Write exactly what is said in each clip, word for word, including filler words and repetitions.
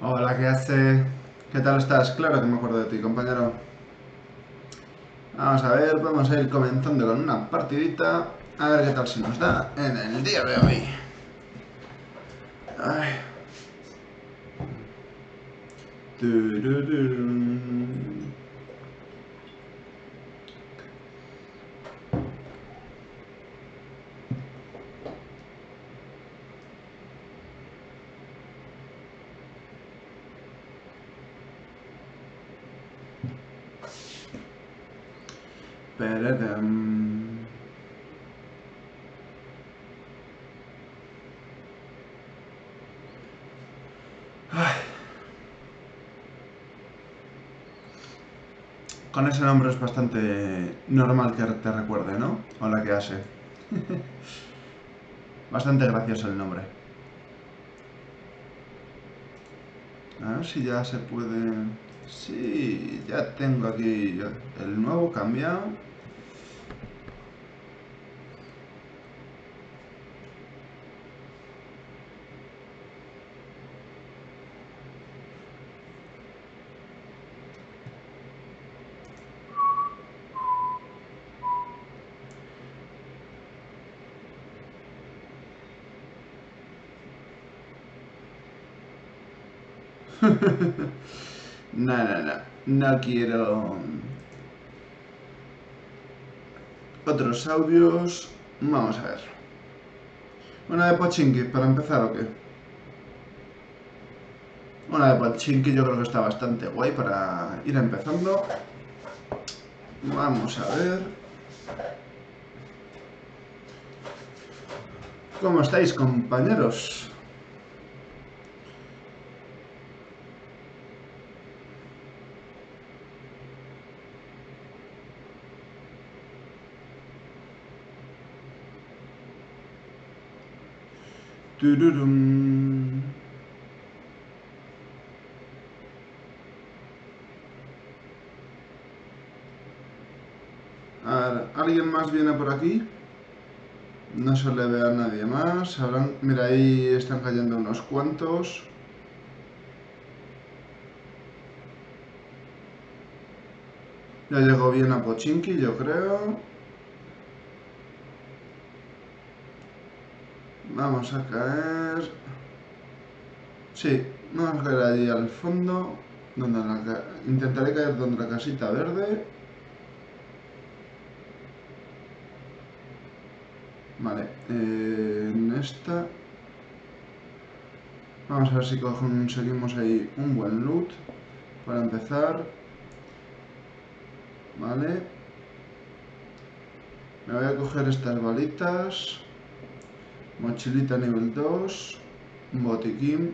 Hola, ¿qué hace? ¿Qué tal estás? Claro que me acuerdo de ti, compañero. Vamos a ver, vamos a ir comenzando con una partidita. A ver qué tal se nos da en el día de hoy. Ay. Tururún. Pererem. Ay. Con ese nombre es bastante normal que te recuerde, ¿no? Hola, ¿qué hace? Bastante gracioso el nombre. A ver si ya se puede... Sí, ya tengo aquí el nuevo cambiado. No, no, no. No quiero otros audios. Vamos a ver. Una de Pochinki, para empezar, ¿o qué? Una de Pochinki yo creo que está bastante guay para ir empezando. Vamos a ver. ¿Cómo estáis, compañeros? Tururum. A ver, ¿alguien más viene por aquí? No se le ve a nadie más. Habrán... Mira, ahí están cayendo unos cuantos. Ya llegó bien a Pochinki, yo creo. Vamos a caer. Sí, vamos a caer allí al fondo. Donde la ca- Intentaré caer donde la casita verde. Vale, eh, en esta. Vamos a ver si conseguimos ahí un buen loot. Para empezar. Vale. Me voy a coger estas balitas. Mochilita nivel dos. Botiquín.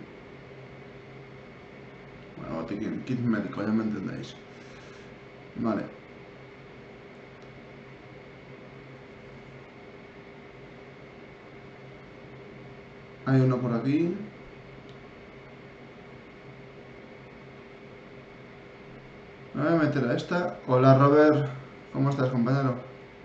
Bueno, botiquín, kit médico, ya me entendéis. Vale. Hay uno por aquí. Me voy a meter a esta. Hola, Robert. ¿Cómo estás, compañero?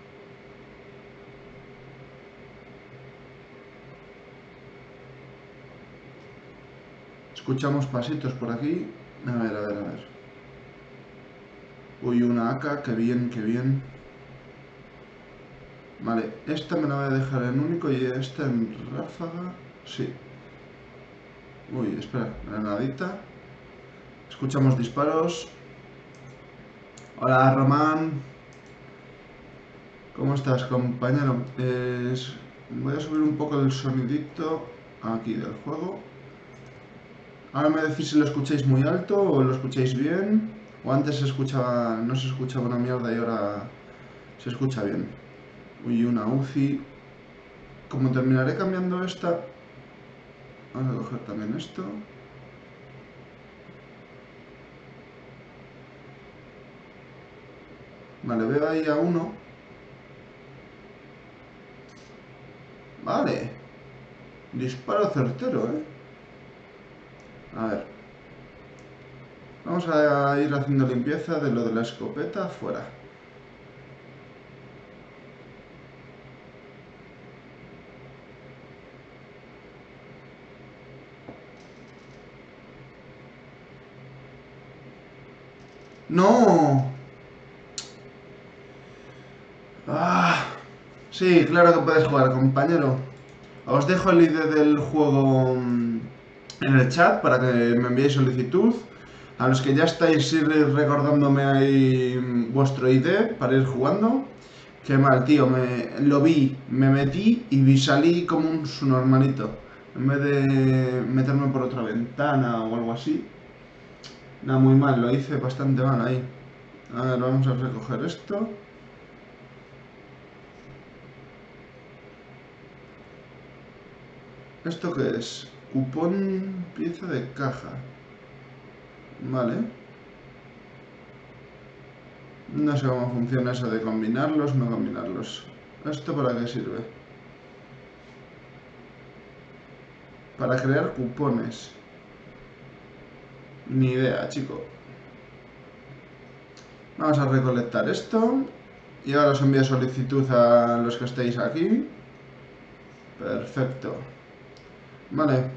Escuchamos pasitos por aquí. A ver, a ver, a ver. Uy, una A K, qué bien, qué bien. Vale, esta me la voy a dejar en único y esta en ráfaga. Sí. Uy, espera, granadita. Escuchamos disparos. Hola, Román. ¿Cómo estás, compañero? Es- Voy a subir un poco el sonidito aquí del juego. Ahora me decís si lo escucháis muy alto o lo escucháis bien. O antes se escuchaba, no se escuchaba una mierda y ahora se escucha bien. Uy, una U C I. Como terminaré cambiando esta, vamos a coger también esto. Vale, veo ahí a uno. Vale. Disparo certero, ¿eh? A ver. Vamos a ir haciendo limpieza de lo de la escopeta fuera. ¡No! ¡Ah! Sí, claro que puedes jugar, compañero. Os dejo el I D del juego en el chat para que me enviéis solicitud. A los que ya estáis, ir recordándome ahí vuestro I D para ir jugando. Qué mal, tío. Me, lo vi, me metí y salí como un subnormalito. En vez de meterme por otra ventana o algo así. Nada, muy mal, lo hice bastante mal ahí. A ver, vamos a recoger esto. ¿Esto qué es? Cupón pieza de caja. Vale. No sé cómo funciona eso de combinarlos, no combinarlos. ¿Esto para qué sirve? Para crear cupones. Ni idea, chico. Vamos a recolectar esto. Y ahora os envío solicitud a los que estéis aquí. Perfecto. Vale.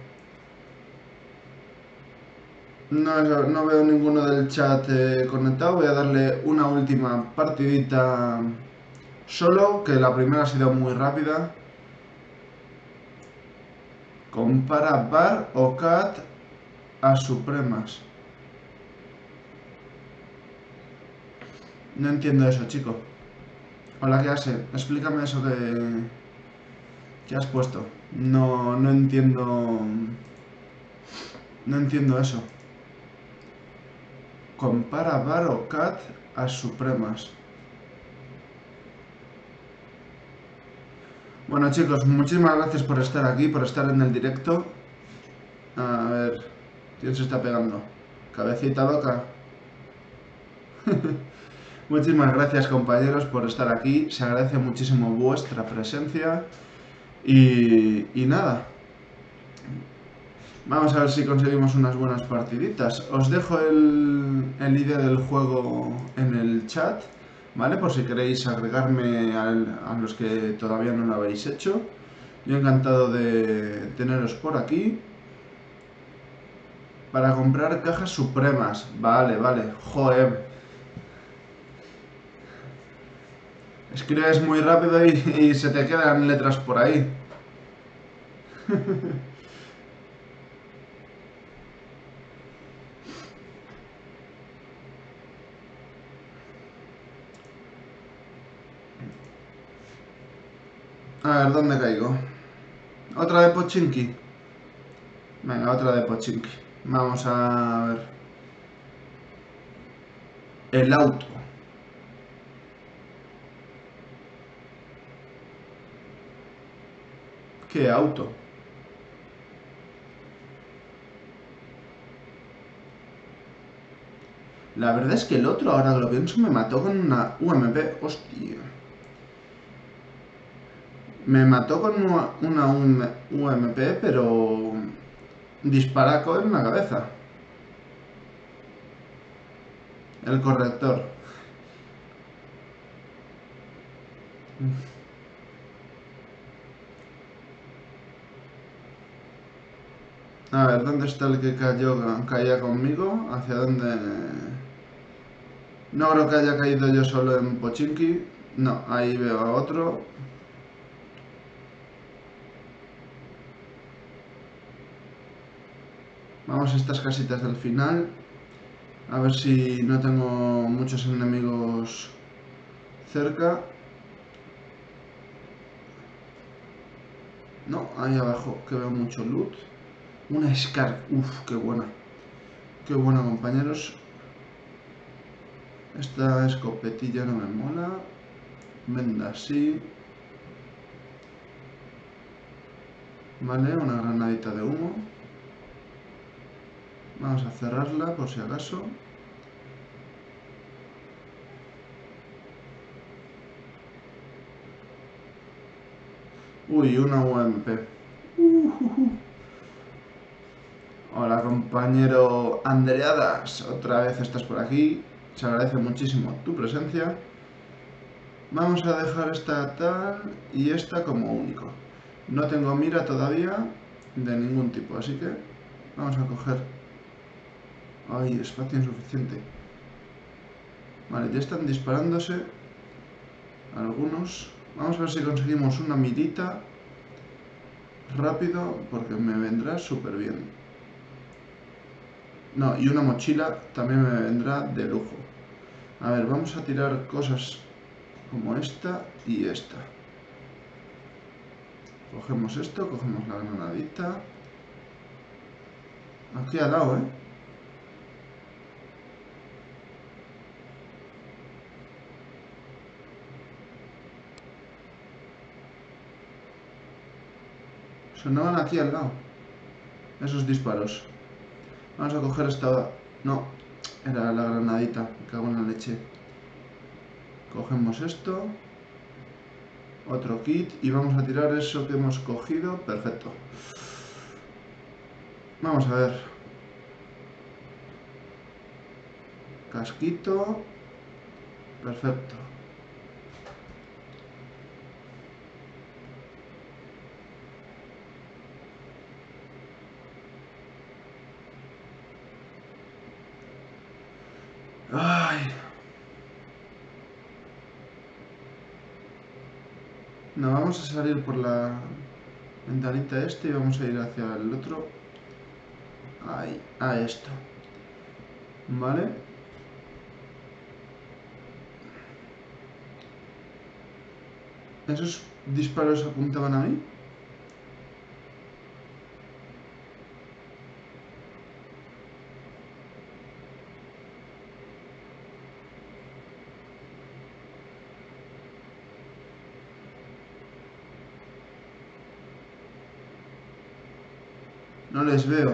No, no veo ninguno del chat eh, conectado. Voy a darle una última partidita solo, que la primera ha sido muy rápida. Compara bar o cat a supremas. No entiendo eso, chico. Hola, ¿qué hace? Explícame eso que, que has puesto. No, no entiendo. No entiendo eso. Compara bar o cat a supremas. Bueno, chicos, muchísimas gracias por estar aquí, por estar en el directo. A ver, ¿quién se está pegando? Cabecita loca. Muchísimas gracias, compañeros, por estar aquí. Se agradece muchísimo vuestra presencia. Y, y nada, vamos a ver si conseguimos unas buenas partiditas. Os dejo el, el I D del juego en el chat, ¿vale? Por si queréis agregarme al, a los que todavía no lo habéis hecho. Yo encantado de teneros por aquí. Para comprar cajas supremas. Vale, vale. Joder. Escribes muy rápido y, y se te quedan letras por ahí. A ver, ¿dónde caigo? ¿Otra de Pochinki? Venga, otra de Pochinki. Vamos a ver. El auto. ¿Qué auto? La verdad es que el otro, ahora que lo pienso, me mató con una U M P. Hostia. Me mató con una, una U M P, pero disparaco en la cabeza. El corrector. A ver, ¿dónde está el que cayó, caía conmigo? ¿Hacia dónde? No creo que haya caído yo solo en Pochinki. No, ahí veo a otro. Vamos a estas casitas del final. A ver si no tengo muchos enemigos cerca. No, ahí abajo que veo mucho loot. Una Scar. Uf, qué buena. Qué buena, compañeros. Esta escopetilla no me mola. Venda sí. Vale, una granadita de humo. Vamos a cerrarla por si acaso. Uy, una U M P. Uh, uh, uh. Hola, compañero Andreadas. Otra vez estás por aquí. Se agradece muchísimo tu presencia. Vamos a dejar esta tal y esta como único. No tengo mira todavía de ningún tipo, así que vamos a coger... Ay, espacio insuficiente. Vale, ya están disparándose algunos. Vamos a ver si conseguimos una mirita rápido, porque me vendrá súper bien. No, y una mochila también me vendrá de lujo. A ver, vamos a tirar cosas como esta y esta. Cogemos esto, cogemos la granadita. Aquí al lado, ¿eh? Sonaban aquí al lado. Esos disparos. Vamos a coger esta... No, era la granadita. Me cago en la leche. Cogemos esto. Otro kit. Y vamos a tirar eso que hemos cogido. Perfecto. Vamos a ver. Casquito. Perfecto. Ay. No, vamos a salir por la ventanita este y vamos a ir hacia el otro. Ahí, a esto. Vale. ¿Esos disparos apuntaban a mí? No les veo.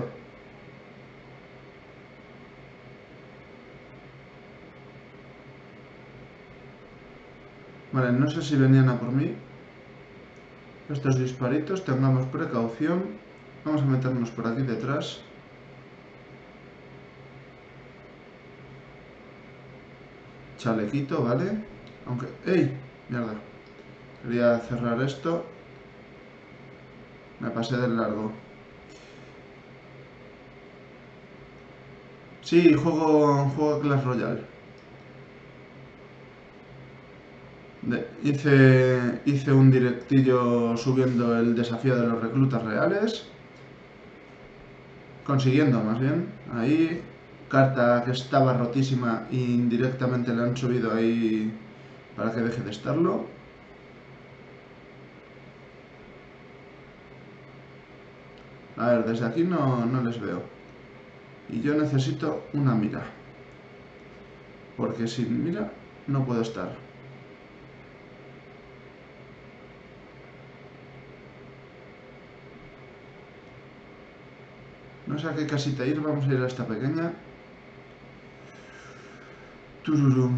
Vale, no sé si venían a por mí. Estos disparitos, tengamos precaución. Vamos a meternos por aquí detrás. Chalequito, ¿vale? Aunque... ¡Ey! Mierda. Quería cerrar esto. Me pasé del largo. Sí, juego, juego Clash Royale. De- hice, hice un directillo subiendo el desafío de los reclutas reales. Consiguiendo, más bien. Ahí, carta que estaba rotísima e indirectamente le han subido ahí para que deje de estarlo. A ver, desde aquí no, no les veo. Y yo necesito una mira. Porque sin mira no puedo estar. No sé a qué casita ir, vamos a ir a esta pequeña. Tururum.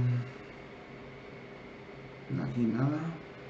Aquí nada.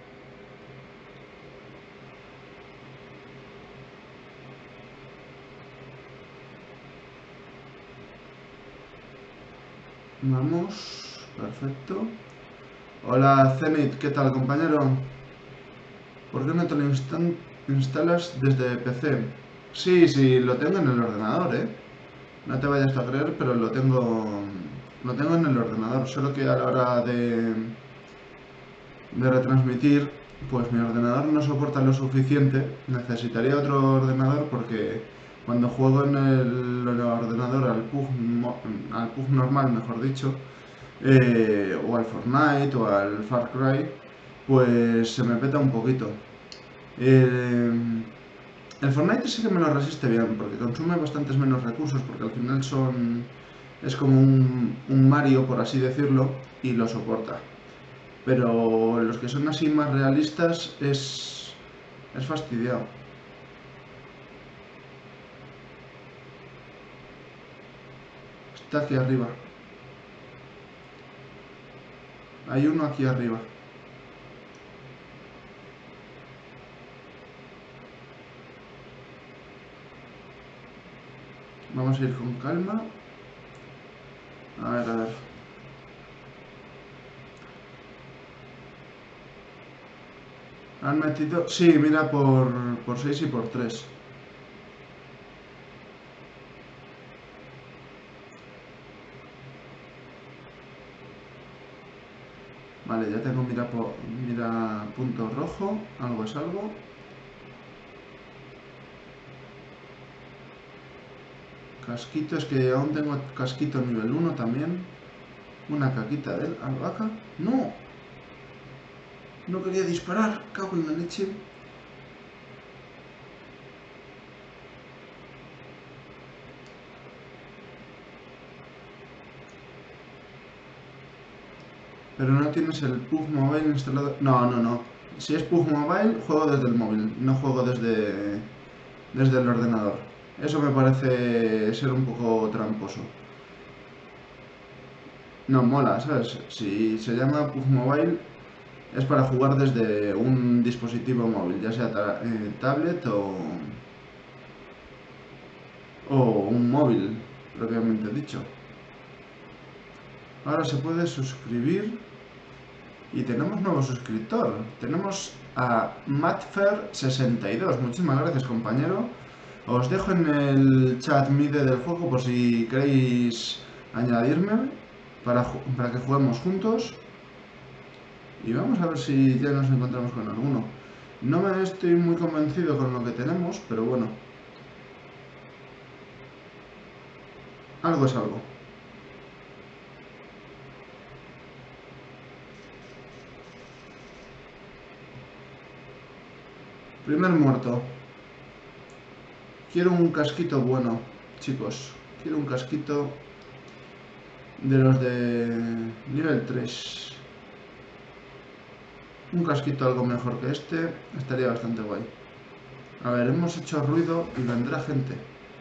Vamos, perfecto. Hola Zenith, ¿qué tal compañero? ¿Por qué no te lo instan- instalas desde P C? Sí, sí, lo tengo en el ordenador, ¿eh? No te vayas a creer, pero lo tengo, lo tengo en el ordenador. Solo que a la hora de, de retransmitir, pues mi ordenador no soporta lo suficiente. Necesitaría otro ordenador porque cuando juego en el, en el ordenador al P U B, mo- al P U B normal, mejor dicho, eh, o al Fortnite o al Far Cry, pues se me peta un poquito. Eh, el Fortnite sí que me lo resiste bien, porque consume bastantes menos recursos, porque al final son es como un, un Mario, por así decirlo, y lo soporta. Pero los que son así más realistas es, es fastidiado. Está aquí arriba. Hay uno aquí arriba. Vamos a ir con calma. A ver, a ver. Han metido... Sí, mira por, por seis y por tres. Vale, ya tengo mira, po, mira punto rojo, algo es algo. Casquito, es que aún tengo casquito nivel uno también. Una caquita de albahaca. ¡No! No quería disparar, cago en la leche. Pero no tienes el P U B Mobile instalado. No, no, no. Si es P U B Mobile, juego desde el móvil, no juego desde, desde el ordenador. Eso me parece ser un poco tramposo. No, mola, ¿sabes? Si se llama P U B Mobile, es para jugar desde un dispositivo móvil, ya sea ta eh, tablet o, o un móvil, propiamente dicho. Ahora se puede suscribir y tenemos nuevo suscriptor. Tenemos a Matfer sesenta y dos. Muchísimas gracias, compañero. Os dejo en el chat M I D E del juego por si queréis añadirme para, para que juguemos juntos. Y vamos a ver si ya nos encontramos con alguno. No me estoy muy convencido con lo que tenemos, pero bueno. Algo es algo. Primer muerto. Quiero un casquito bueno, chicos. Quiero un casquito de los de nivel tres. Un casquito algo mejor que este estaría bastante guay. A ver, hemos hecho ruido y vendrá gente.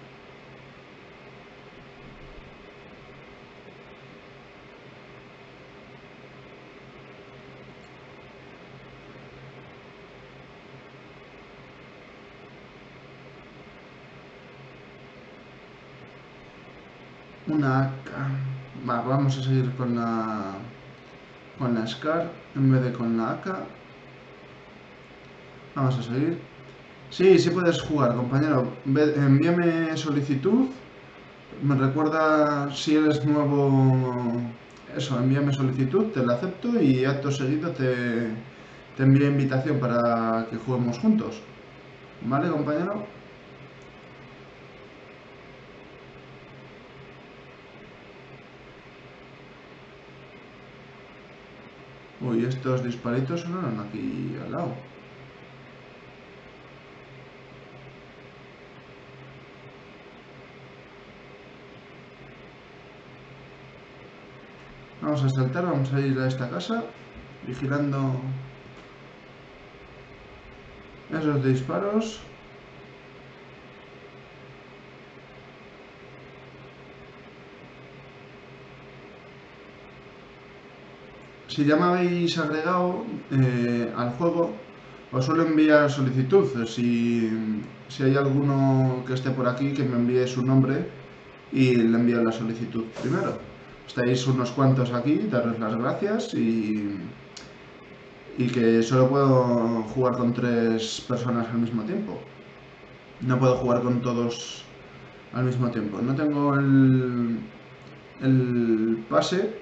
Una A K. Va, vamos a seguir con la con la SCAR en vez de con la A K. Vamos a seguir. Sí, sí puedes jugar, compañero. Envíame solicitud. Me recuerda si eres nuevo. Eso, envíame solicitud, te la acepto y acto seguido te, te envío invitación para que juguemos juntos. ¿Vale, compañero? Uy, estos disparitos sonaron aquí al lado. Vamos a saltar, vamos a ir a esta casa, vigilando esos disparos. Si ya me habéis agregado eh, al juego, os suelo enviar solicitud. Si, si hay alguno que esté por aquí, que me envíe su nombre y le envío la solicitud primero. Estáis unos cuantos aquí, daros las gracias y, y que solo puedo jugar con tres personas al mismo tiempo. No puedo jugar con todos al mismo tiempo. No tengo el, el pase.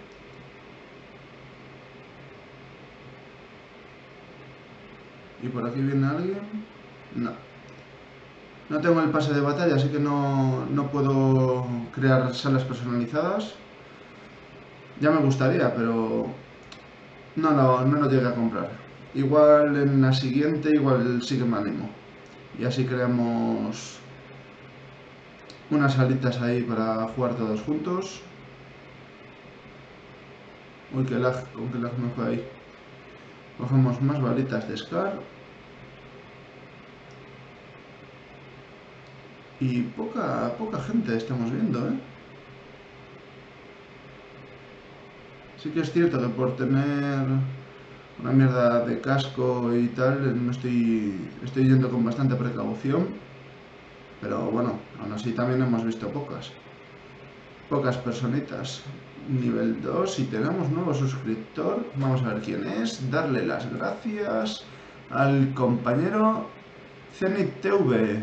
¿Y por aquí viene alguien? No. No tengo el pase de batalla, así que no, no puedo crear salas personalizadas. Ya me gustaría, pero no lo, no lo llegué a comprar. Igual en la siguiente, igual sí que me animo. Y así creamos unas salitas ahí para jugar todos juntos. Uy, qué lag, con qué lag me fue ahí. Cogemos más balitas de SCAR. Y poca, poca gente estamos viendo, ¿eh? Sí que es cierto que por tener una mierda de casco y tal, no estoy, estoy yendo con bastante precaución. Pero bueno, aún así también hemos visto pocas. Pocas personitas. Nivel dos y tenemos nuevo suscriptor. Vamos a ver quién es. Darle las gracias al compañero Zenit T V.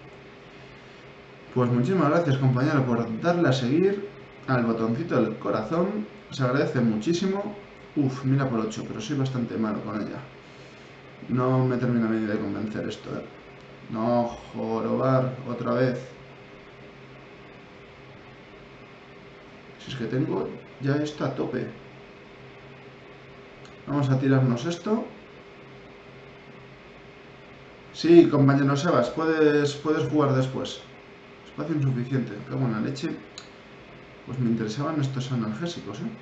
Pues muchísimas gracias, compañero, por darle a seguir al botoncito del corazón. Se agradece muchísimo. Uf, mira por ocho, pero soy bastante malo con ella. No me termina bien de convencer esto, eh. No, jorobar, otra vez. Si es que tengo ya esto a tope. Vamos a tirarnos esto. Sí, compañero Sebas, puedes, puedes jugar después. Espacio insuficiente, cago en la leche. Pues me interesaban estos analgésicos, ¿eh?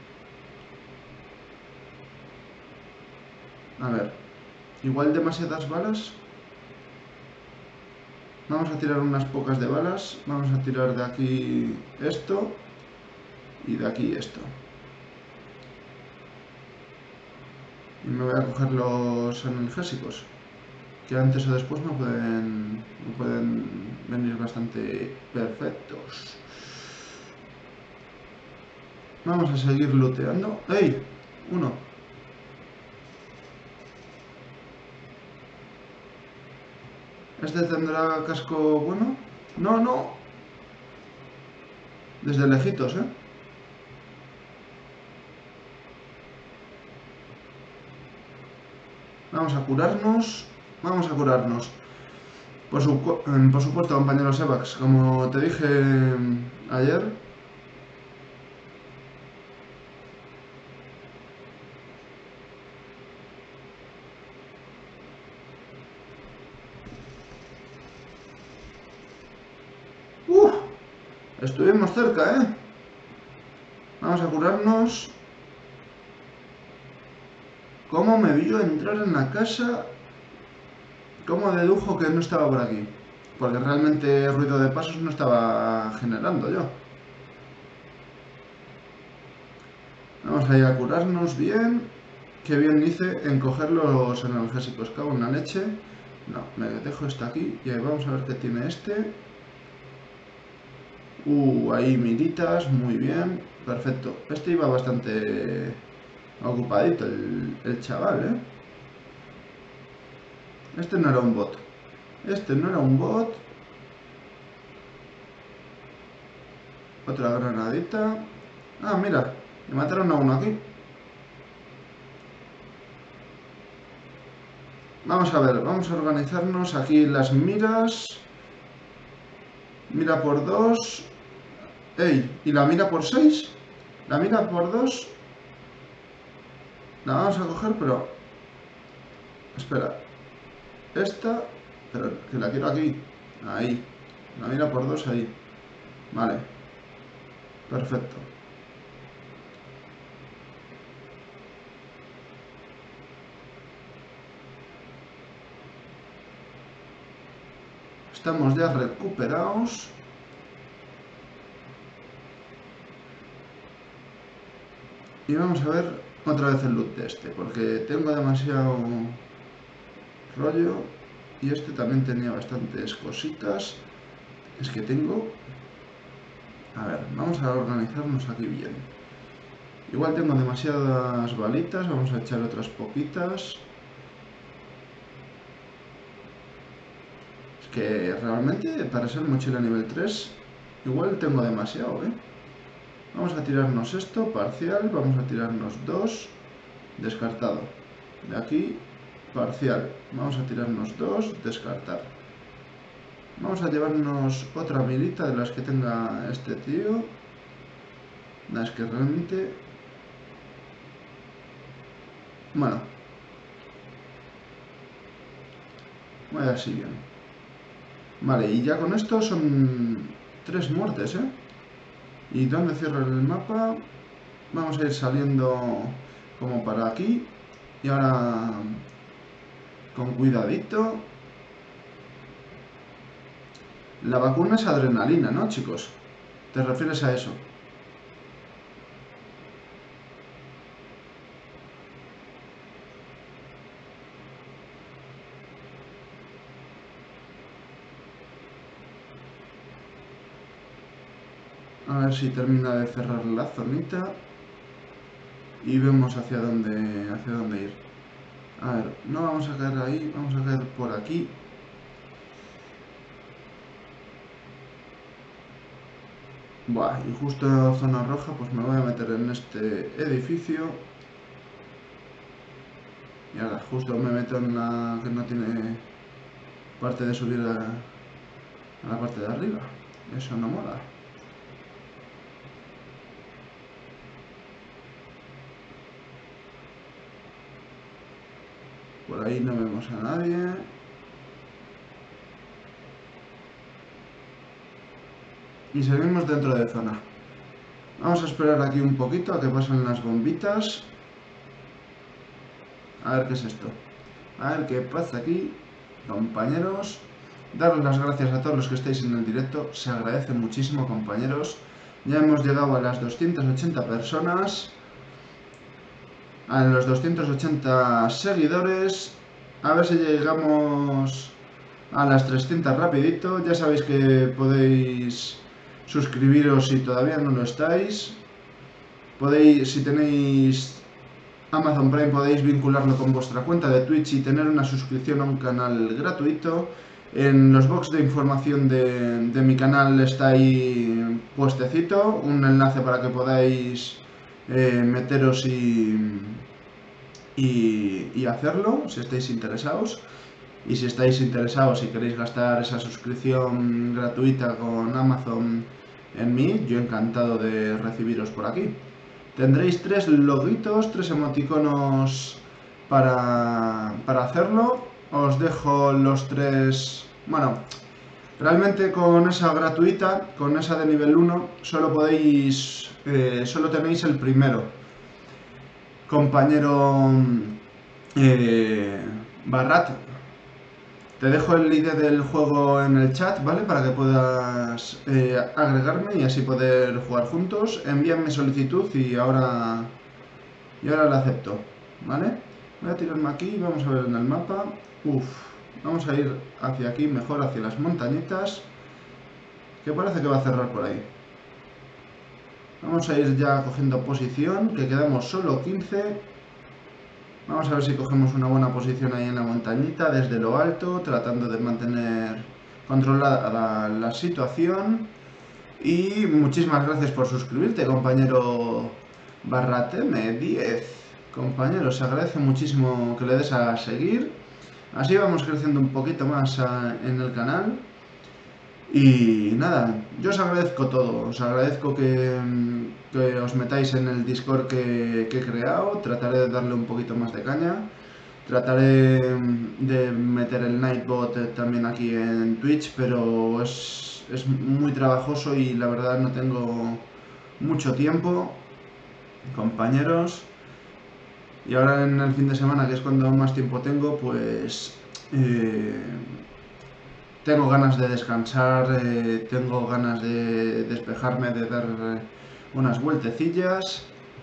A ver, igual demasiadas balas. Vamos a tirar unas pocas de balas. Vamos a tirar de aquí esto. Y de aquí esto. Y me voy a coger los analgésicos, que antes o después me pueden, me pueden venir bastante perfectos. Vamos a seguir looteando. ¡Ey! Uno. ¿Este tendrá casco bueno? No, no. Desde lejitos, ¿eh? Vamos a curarnos. Vamos a curarnos. Por, su, por supuesto, compañero Sebax, como te dije ayer, ¡uf! Estuvimos cerca, ¿eh? Vamos a curarnos. ¿Cómo me vio entrar en la casa? ¿Cómo dedujo que no estaba por aquí? Porque realmente ruido de pasos no estaba generando yo. Vamos a ir a curarnos bien. Qué bien hice en coger los analgésicos. Cago en la leche. No, me dejo esto aquí y vamos a ver qué tiene este. Uh, ahí miritas, muy bien. Perfecto. Este iba bastante ocupadito, el, el chaval, ¿eh? Este no era un bot. Este no era un bot. Otra granadita. Ah, mira, me mataron a uno aquí. Vamos a ver, vamos a organizarnos aquí las miras. Mira por dos. ¡Ey! ¿Y la mira por seis? La mira por dos. La vamos a coger, pero... Espera. Esta... Pero que la quiero aquí. Ahí. La mira por dos ahí. Vale. Perfecto. Estamos ya recuperados. Y vamos a ver otra vez el loot de este, porque tengo demasiado rollo. Y este también tenía bastantes cositas. Es que tengo... A ver, vamos a organizarnos aquí bien. Igual tengo demasiadas balitas, vamos a echar otras poquitas. Es que realmente para ser mochila nivel tres, igual tengo demasiado, ¿eh? Vamos a tirarnos esto, parcial, vamos a tirarnos dos, descartado. De aquí, parcial, vamos a tirarnos dos, descartar. Vamos a llevarnos otra milita de las que tenga este tío. No, es que realmente... Bueno. Voy así bien. Vale, y ya con esto son tres muertes, ¿eh? ¿Y dónde cierro el mapa? Vamos a ir saliendo como para aquí. Y ahora... Con cuidadito. La vacuna es adrenalina, ¿no, chicos? ¿Te refieres a eso? A ver si termina de cerrar la zonita. Y vemos hacia dónde, hacia dónde ir. A ver, no vamos a caer ahí, vamos a caer por aquí. Buah, y justo en zona roja, pues me voy a meter en este edificio. Y ahora justo me meto en la que no tiene parte de subir a, a la parte de arriba. Eso no mola. Por ahí no vemos a nadie. Y seguimos dentro de zona. Vamos a esperar aquí un poquito a que pasen las bombitas. A ver qué es esto. A ver qué pasa aquí, compañeros. Daros las gracias a todos los que estáis en el directo. Se agradece muchísimo, compañeros. Ya hemos llegado a las doscientas ochenta personas. A los doscientos ochenta seguidores. A ver si llegamos a las trescientas rapidito. Ya sabéis que podéis suscribiros si todavía no lo estáis. Podéis, si tenéis Amazon Prime, podéis vincularlo con vuestra cuenta de Twitch y tener una suscripción a un canal gratuito. En los box de información de, de mi canal está ahí puestecito un enlace para que podáis eh, meteros y, y, y hacerlo si estáis interesados. Y si estáis interesados y queréis gastar esa suscripción gratuita con Amazon en mí, yo encantado de recibiros por aquí. Tendréis tres loguitos, tres emoticonos para, para hacerlo. Os dejo los tres... Bueno, realmente con esa gratuita, con esa de nivel uno, solo podéis... Eh, solo tenéis el primero. Compañero eh, Barrat, te dejo el I D del juego en el chat, ¿vale? Para que puedas eh, agregarme y así poder jugar juntos. Envíame solicitud y ahora, y ahora la acepto, ¿vale? Voy a tirarme aquí y vamos a ver en el mapa. Uf, vamos a ir hacia aquí, mejor hacia las montañitas, que parece que va a cerrar por ahí. Vamos a ir ya cogiendo posición, que quedamos solo quince. Vamos a ver si cogemos una buena posición ahí en la montañita, desde lo alto, tratando de mantener controlada la, la situación. Y muchísimas gracias por suscribirte, compañero Barrateme diez. Compañero, se agradece muchísimo que le des a seguir. Así vamos creciendo un poquito más a, en el canal. Y nada, yo os agradezco todo, os agradezco que, que os metáis en el Discord que, que he creado, trataré de darle un poquito más de caña, trataré de meter el Nightbot también aquí en Twitch, pero es, es muy trabajoso y la verdad no tengo mucho tiempo, compañeros, y ahora en el fin de semana, que es cuando más tiempo tengo, pues... Eh, Tengo ganas de descansar, eh, tengo ganas de despejarme, de dar eh, unas vueltecillas.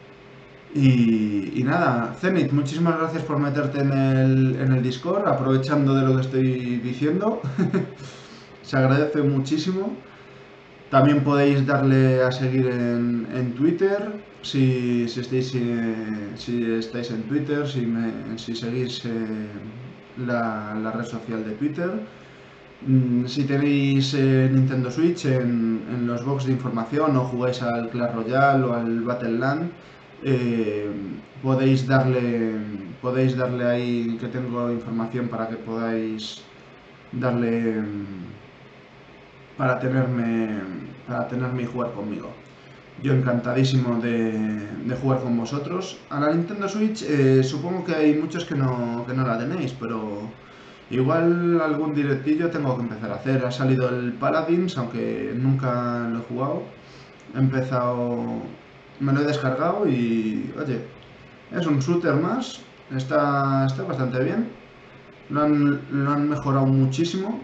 Y, y nada, Zenith, muchísimas gracias por meterte en el, en el Discord, aprovechando de lo que estoy diciendo. Se agradece muchísimo. También podéis darle a seguir en, en Twitter, si, si, estáis, eh, si estáis en Twitter, si, me, si seguís eh, la, la red social de Twitter. Si tenéis eh, Nintendo Switch, en, en los box de información o jugáis al Clash Royale o al Battleland, eh, podéis darle podéis darle ahí que tengo información para que podáis darle para tenerme para tenerme y jugar conmigo. Yo encantadísimo de, de jugar con vosotros. A la Nintendo Switch eh, supongo que hay muchos que no, que no la tenéis, pero igual algún directillo tengo que empezar a hacer. Ha salido el Paladins, aunque nunca lo he jugado. He empezado... Me lo he descargado y... Oye, es un shooter más. Está, está bastante bien. Lo han, lo han mejorado muchísimo.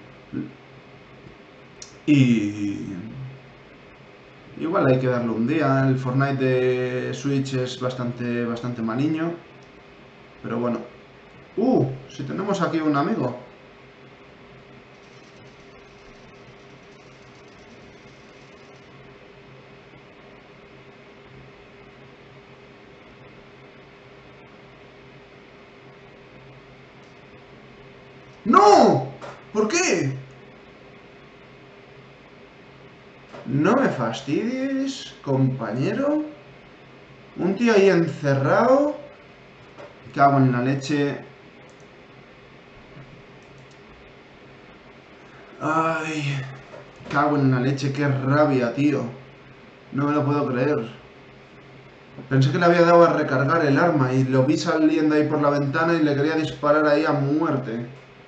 Y... Igual hay que darle un día. El Fortnite de Switch es bastante, bastante maliño. Pero bueno. ¡Uh! Si tenemos aquí un amigo. ¡No! ¿Por qué? No me fastidies, compañero. Un tío ahí encerrado. Cago en la leche. Ay, cago en la leche, qué rabia, tío. No me lo puedo creer. Pensé que le había dado a recargar el arma y lo vi saliendo ahí por la ventana y le quería disparar ahí a muerte.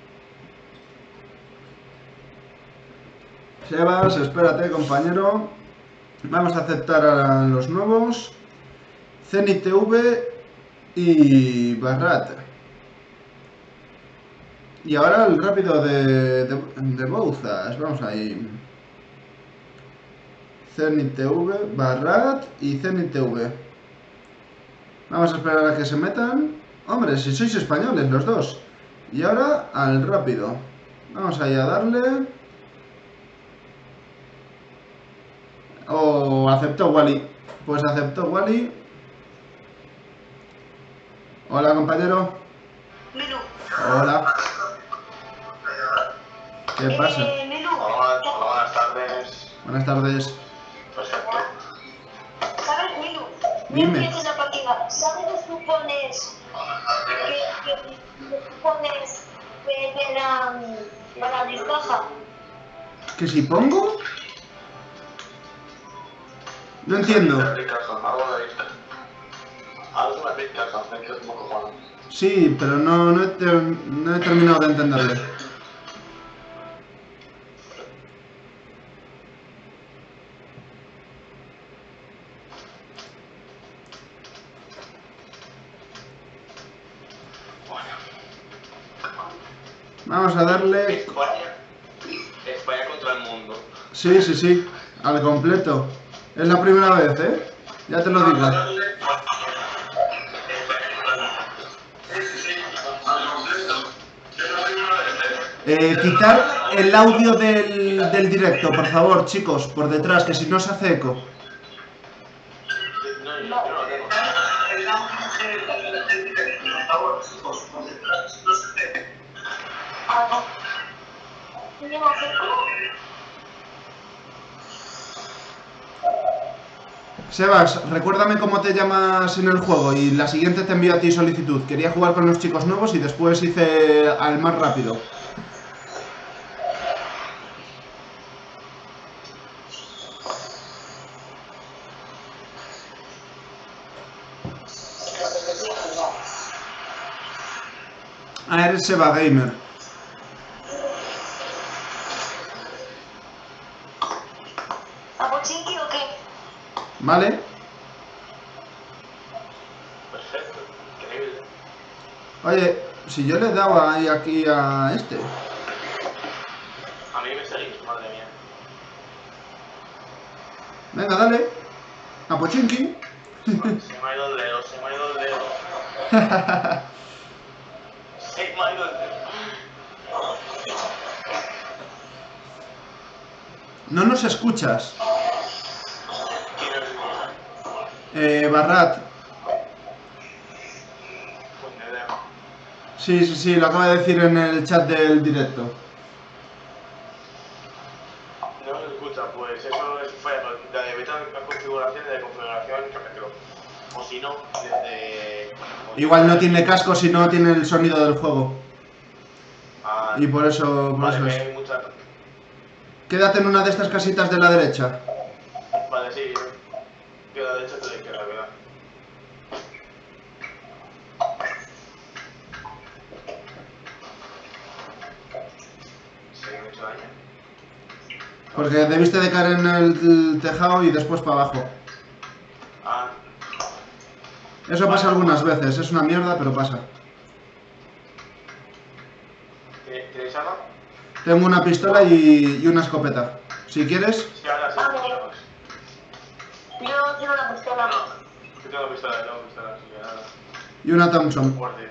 Sebas, espérate, compañero. Vamos a aceptar a los nuevos. Zenit T V y Barrat. Y ahora el rápido de, de, de Bouzas. Vamos ahí. Zenit T V, Barrat y Zenit T V. Vamos a esperar a que se metan. Hombre, si sois españoles los dos. Y ahora al rápido. Vamos ahí a darle. Oh, aceptó Wally. Pues aceptó Wally. Hola, compañero. Menú. Hola. ¿Qué pasa? Eh, menú. Hola, hola, buenas tardes. Buenas tardes. Perfecto. ¿Sabes, Menú? No Dime. empieces la partida. ¿Sabes los cupones que, que los cupones que te dan para la ventaja? ¿Que si pongo? No entiendo. Algo de vista. Algo de vista, es que es un poco jugado. Sí, pero no, no, he, ter- no he terminado de entenderle. Vamos a darle... España. España contra el mundo. Sí, sí, sí. Al completo. Es la primera vez, ¿eh? Ya te lo digo. Eh, quitar el audio del, del directo, por favor, chicos, por detrás, que si no se hace eco. No, yo, yo no lo tengo. Algo. ¿Tenemos eco? Sebas, recuérdame cómo te llamas en el juego y la siguiente te envío a ti solicitud. Quería jugar con los chicos nuevos y después hice al más rápido. Ah, eres Seba Gamer. ¿A Pochinki o qué? ¿Vale? Perfecto. Increíble. Oye, si yo le daba ahí aquí a este. A mí me seguís, madre mía. Venga, dale. A Pochinki. Se me ha ido el dedo, se me ha ido el dedo. Se me ha ido el dedo. No nos escuchas. ¿Quién es? Eh, Barrat. Pues ni idea. Sí, sí, sí, lo acaba de decir en el chat del directo. No se escucha, pues eso es falla de beta la configuración de configuración repetidor. O si no, desde... Igual no tiene casco si no tiene el sonido del juego. Ah, Y por eso, por vale, eso que es. hay mucha... Quédate en una de estas casitas de la derecha. Vale, sí. Que la derecha te la izquierda, ¿verdad? ¿Se me ha hecho daño? Porque debiste de caer en el tejado y después para abajo. Ah, Eso pasa algunas veces, es una mierda, pero pasa. ¿tienes arma? Tengo una pistola y, y una escopeta. Si quieres, Sí, ahora sí. A ver. Yo quiero una pistola. Yo tengo pistola, tengo pistola, sí, nada. y una Thompson. Fuerte.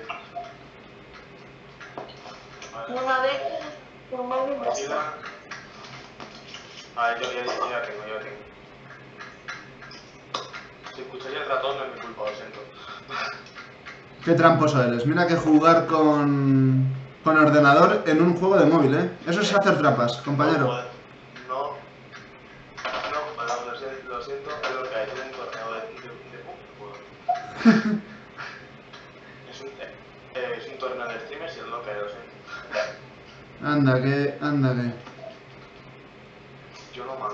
Vale. Una vez, un móvil y ya Tranquila. está. Ah, yo ya, yo ya tengo, yo ya tengo. Si escucháis el ratón no es mi culpa, lo siento. Qué tramposo eres. Mira que jugar con, con ordenador en un juego de móvil, ¿eh? Eso es hacer trampas, compañero. No, no, no, bueno, lo siento, lo siento, es lo que hay, tengo un torneo de, de, de, de puedo. Es Es un, eh, es un torneo de streamers y es lo que lo sé. Anda que, anda que. Yo no mando.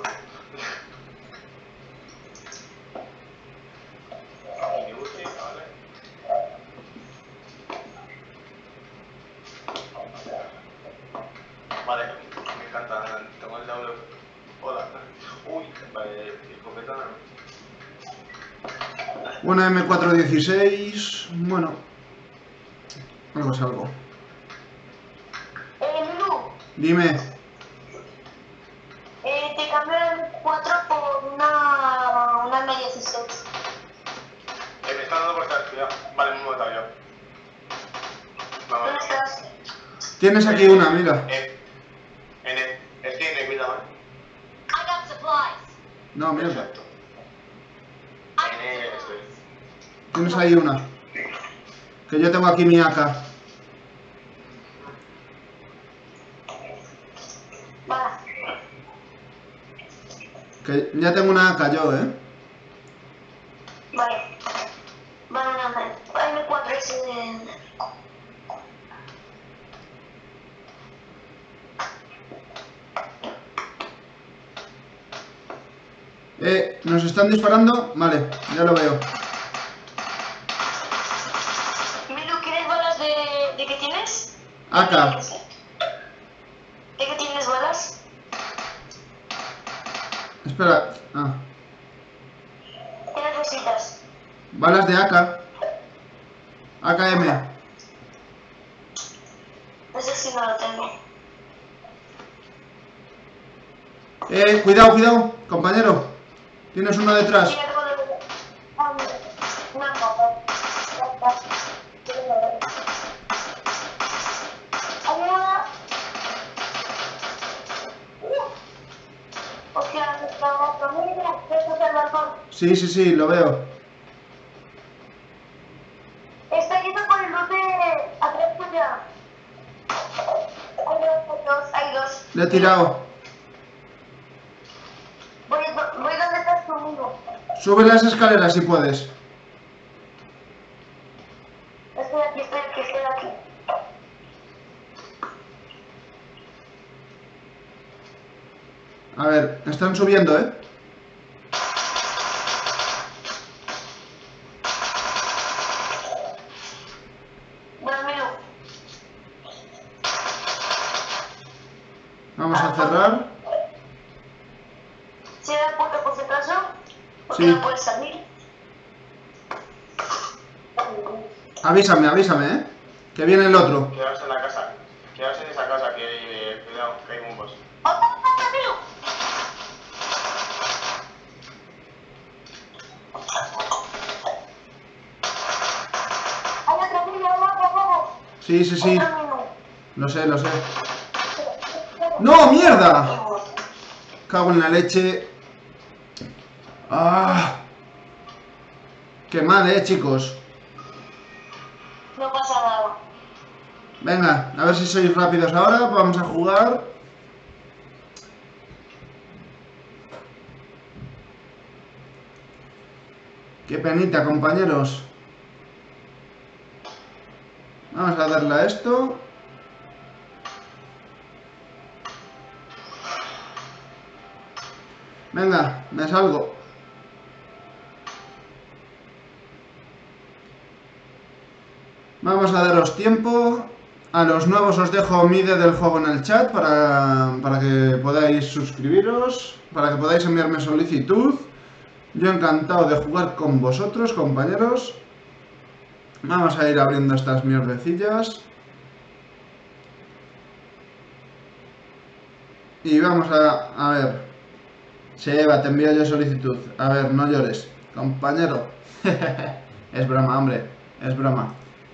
Y música, ¿vale? Vale, me encanta. Tengo el doble. Hola. Uy, vale, escopeta. Una eme cuatrocientos dieciséis. Bueno. Algo es algo. Eh, Lulu, Dime. eh, te cambio el cuatro por una, una eme dieciséis. Eh, me están dando por estar cuidado. Vale, me he matado yo. Vamos. ¿Dónde estás? Tienes aquí una, mira. Eh, en el. Es que me cuidado, eh. I got supplies. No, mierda. Perfecto. En el estoy. Tienes ahí una. Que yo tengo aquí mi A K. Vale. Que ya tengo una A K yo, ¿eh? Vale. Vale, no, vale. eme cuatro es de... Eh, ¿nos están disparando? Vale, ya lo veo. Milu, ¿quieres balas de, de qué tienes? A K. ¿De qué tienes balas? Espera. Ah. ¿Qué necesitas? Balas de A K. A K M. No sé si no lo tengo. Eh, cuidado, cuidado, compañero. Tienes uno detrás. Sí, algo de... Ah, mira. Una moto. Ya está. Ayuda. Uh. Hostia, me está abajo. Mira, esto es el balcón. Sí, sí, sí, lo veo. Está yendo por el lote atrás tuya. Hay dos, hay dos, hay dos. Le he tirado. Voy, voy donde estás conmigo. Sube las escaleras si puedes. Estoy aquí, estoy aquí, estoy aquí. A ver, están subiendo, ¿eh? Dámelo. Vamos a cerrar. Cierra la puerta por si acaso. Porque Sí. no puedes salir. Avísame, avísame, ¿eh? Que viene el otro. Quedarse en la casa. Quedarse en esa casa que eh, cuidado, que hay bombas. ¡Otra, dámelo! Hay otra niña, abajo, abajo. Sí, sí, sí. Otra niña. Lo sé, lo sé. ¡No, mierda! Cago en la leche. ¡Ah! Qué mal, ¿eh, chicos? No pasa nada. Venga, a ver si sois rápidos ahora. Vamos a jugar. Qué penita, compañeros. Vamos a darle a esto. Venga, me salgo. Vamos a daros tiempo. A los nuevos os dejo mi I D del juego en el chat para, para que podáis suscribiros, para que podáis enviarme solicitud. Yo encantado de jugar con vosotros, compañeros. Vamos a ir abriendo estas mierdecillas. Y vamos a... a ver. Seba, te envío yo solicitud. A ver, no llores. Compañero. Es broma, hombre. Es broma.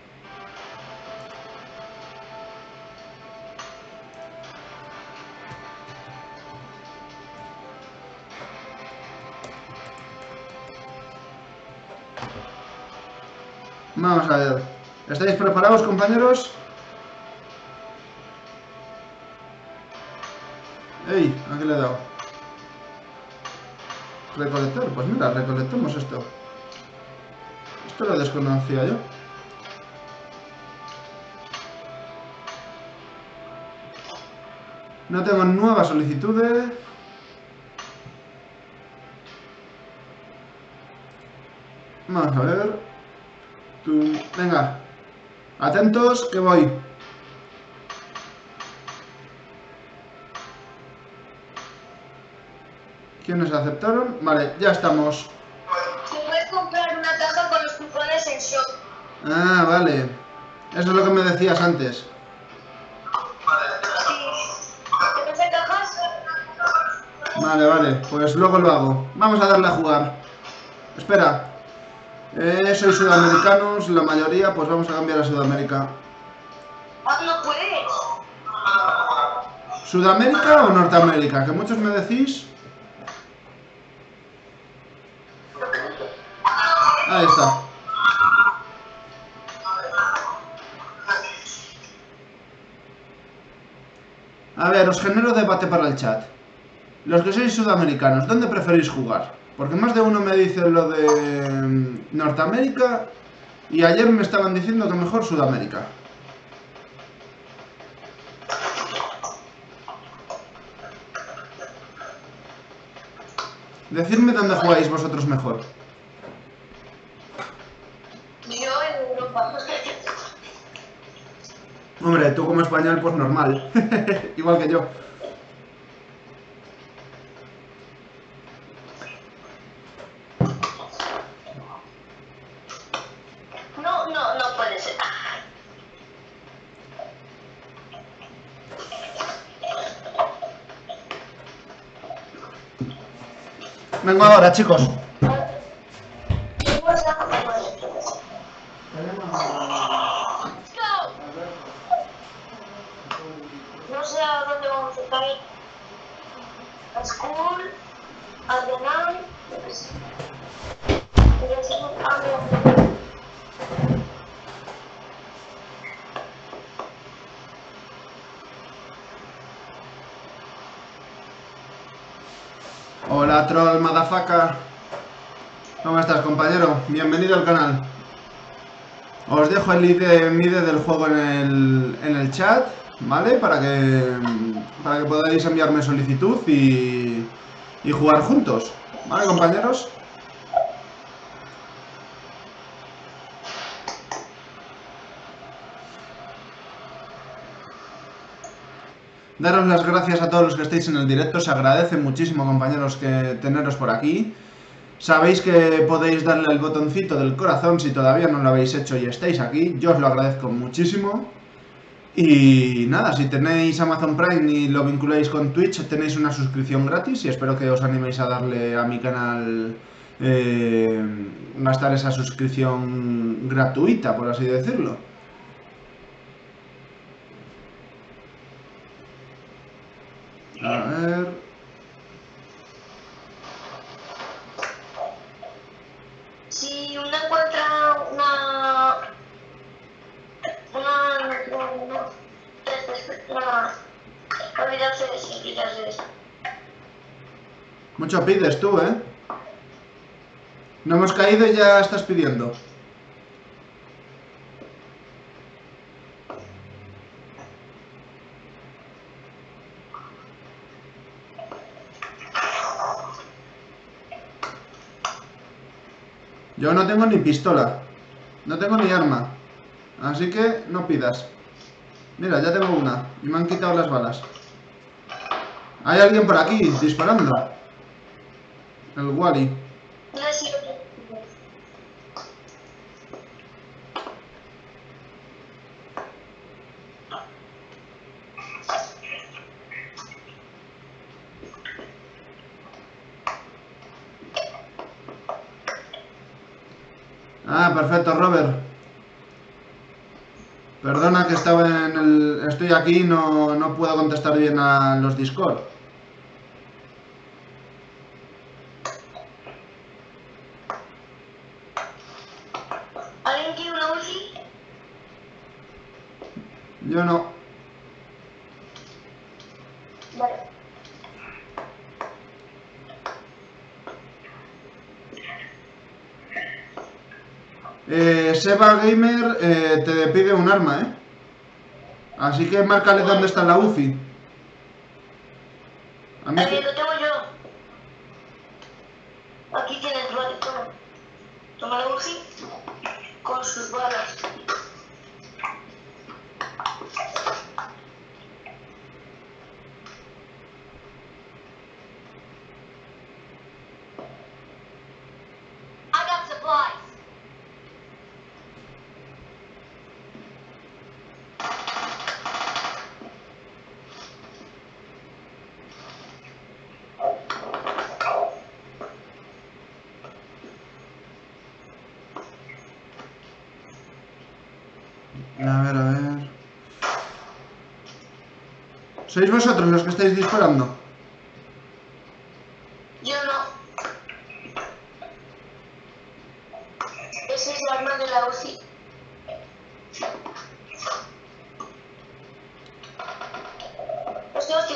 Vamos a ver. ¿Estáis preparados, compañeros? ¡Ey! ¿A qué le he dado? Recolectar. Pues mira, recolectemos esto. Esto lo desconocía yo. No tengo nuevas solicitudes. Vamos a ver. Tú, venga. Atentos, que voy. ¿Quiénes aceptaron? Vale, ya estamos. Te puedes comprar una caja con los cupones en shop. Ah, vale. Eso es lo que me decías antes. Sí. ¿Te vas a cajas? Vale, vale. Pues luego lo hago. Vamos a darle a jugar. Espera. Eh, sois sudamericanos, la mayoría, pues vamos a cambiar a Sudamérica. Ah, no puedes. ¿Sudamérica o Norteamérica? Que muchos me decís. Ahí está. A ver, os genero debate para el chat. Los que sois sudamericanos, ¿dónde preferís jugar? Porque más de uno me dice lo de Norteamérica y ayer me estaban diciendo que mejor Sudamérica. Decidme dónde jugáis vosotros mejor. Yo en Europa. Hombre, tú como español, pues normal. Igual que yo. No, no, no puede ser. Vengo ahora, chicos. No sé a dónde vamos a estar. A school, a Vietnam. Y así a Hola, troll, motherfucker. ¿Cómo estás, compañero? Bienvenido al canal. Os dejo el I D, mi I D del juego en el, en el chat, ¿vale? Para que, para que podáis enviarme solicitud y, y jugar juntos, ¿vale, compañeros? Daros las gracias a todos los que estáis en el directo, se agradece muchísimo, compañeros, que teneros por aquí. Sabéis que podéis darle al botoncito del corazón si todavía no lo habéis hecho y estáis aquí, yo os lo agradezco muchísimo. Y nada, si tenéis Amazon Prime y lo vinculáis con Twitch, tenéis una suscripción gratis y espero que os animéis a darle a mi canal, eh, gastar esa suscripción gratuita, por así decirlo. A ver... si uno encuentra una... Una... No, no, no, olvidarse de eso, olvidarse de eso. Mucho pides tú, ¿eh? No hemos caído y ya estás pidiendo. Yo no tengo ni pistola. No tengo ni arma. Así que no pidas. Mira, ya tengo una. Y me han quitado las balas. Hay alguien por aquí disparando. El Wally. No he sido... Ah, perfecto, Robert. Perdona que estaba en el... Estoy aquí y no, no puedo contestar bien a los Discord. ¿Alguien quiere una Uzi? Yo no. Vale. Eh, Seba Gamer eh, te pide un arma, ¿eh? Así que márcale dónde está la U C I. A mí También que... lo tengo yo. Aquí tienes, vale, toma. Toma la U C I con sus balas. I got supplies. A ver, a ver... ¿Sois vosotros los que estáis disparando? Yo no. Ese es el arma de la U C I. Hostia, hostia.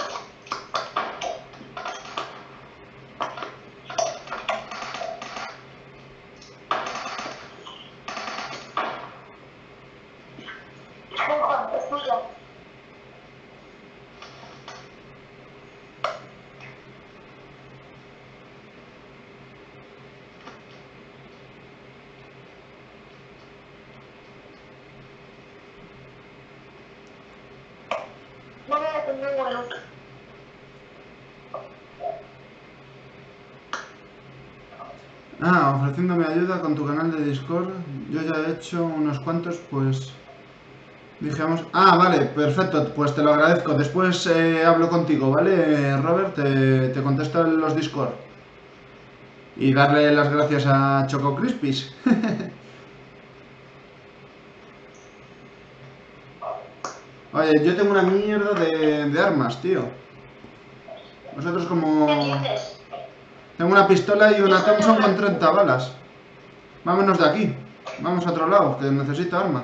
Juan, es tuya. No me la tengo en loot. Ah, ofreciéndome ayuda con tu canal de Discord. Yo ya he hecho unos cuantos, pues... Dijamos... Ah, vale, perfecto, pues te lo agradezco. Después eh, hablo contigo, ¿vale, Robert? Te, te contesto en los Discord. Y darle las gracias a Choco Crispies. Oye, yo tengo una mierda de, de armas, tío. Vosotros ¿Qué como... tienes? Tengo una pistola y una Thompson con treinta balas. Vámonos de aquí. Vamos a otro lado, que necesito arma.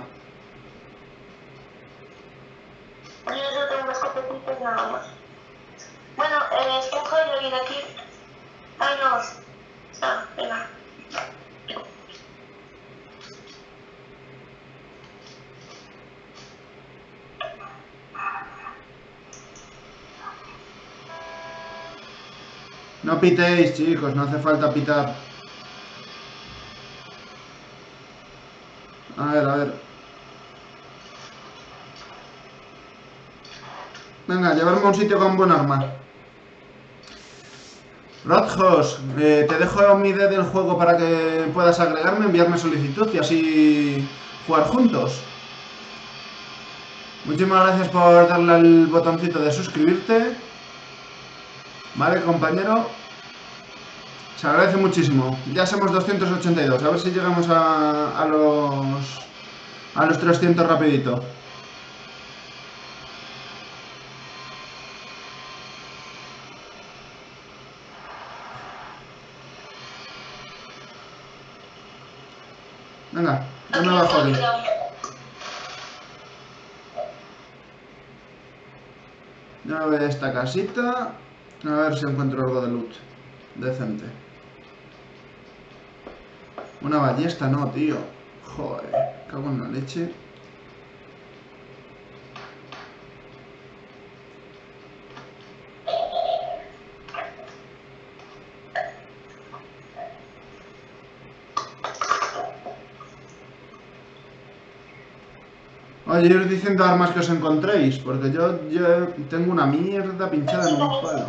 Yo solo tengo unas copetitas nada más. Bueno, eh, escojo y viene aquí. Ay, no. Ah, venga. No pitéis, chicos, no hace falta pitar. A ver, a ver. Venga, llevarme a un sitio con buen arma. Rodhos, eh, te dejo mi I D del juego para que puedas agregarme, enviarme solicitud y así jugar juntos. Muchísimas gracias por darle al botoncito de suscribirte. Vale, compañero. Se agradece muchísimo. Ya somos doscientos ochenta y dos. A ver si llegamos a, a los a los trescientos rapidito. Venga, yo me bajo aquí. Ya me voy a esta casita. A ver si encuentro algo de loot decente. Una ballesta no, tío. Joder, cago en la leche. Oye, ir diciendo armas que os encontréis, porque yo, yo tengo una mierda pinchada en un palo.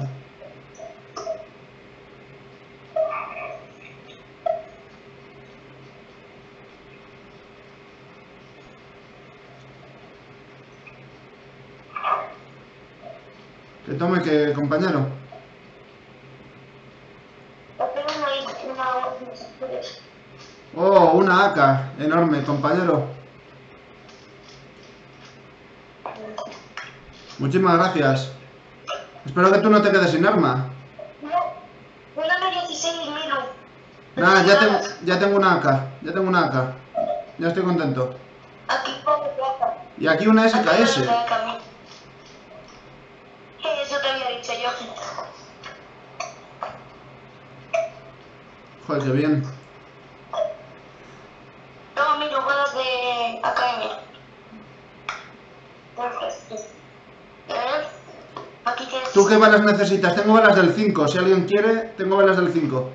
Que tome que, compañero. Oh, una A K, enorme, compañero. Muchísimas gracias. Espero que tú no te quedes sin arma. No, una M dieciséis, miro. Nada, ya tengo, ya tengo una A K, ya tengo una A K. Ya estoy contento. Aquí pongo plata. Y aquí una S K S. Eso te había dicho yo. Joder, qué bien. Toma mis balas de A K M. ¿Eh? Aquí tienes ¿Tú qué balas necesitas? Tengo balas del cinco. Si alguien quiere, tengo balas del cinco.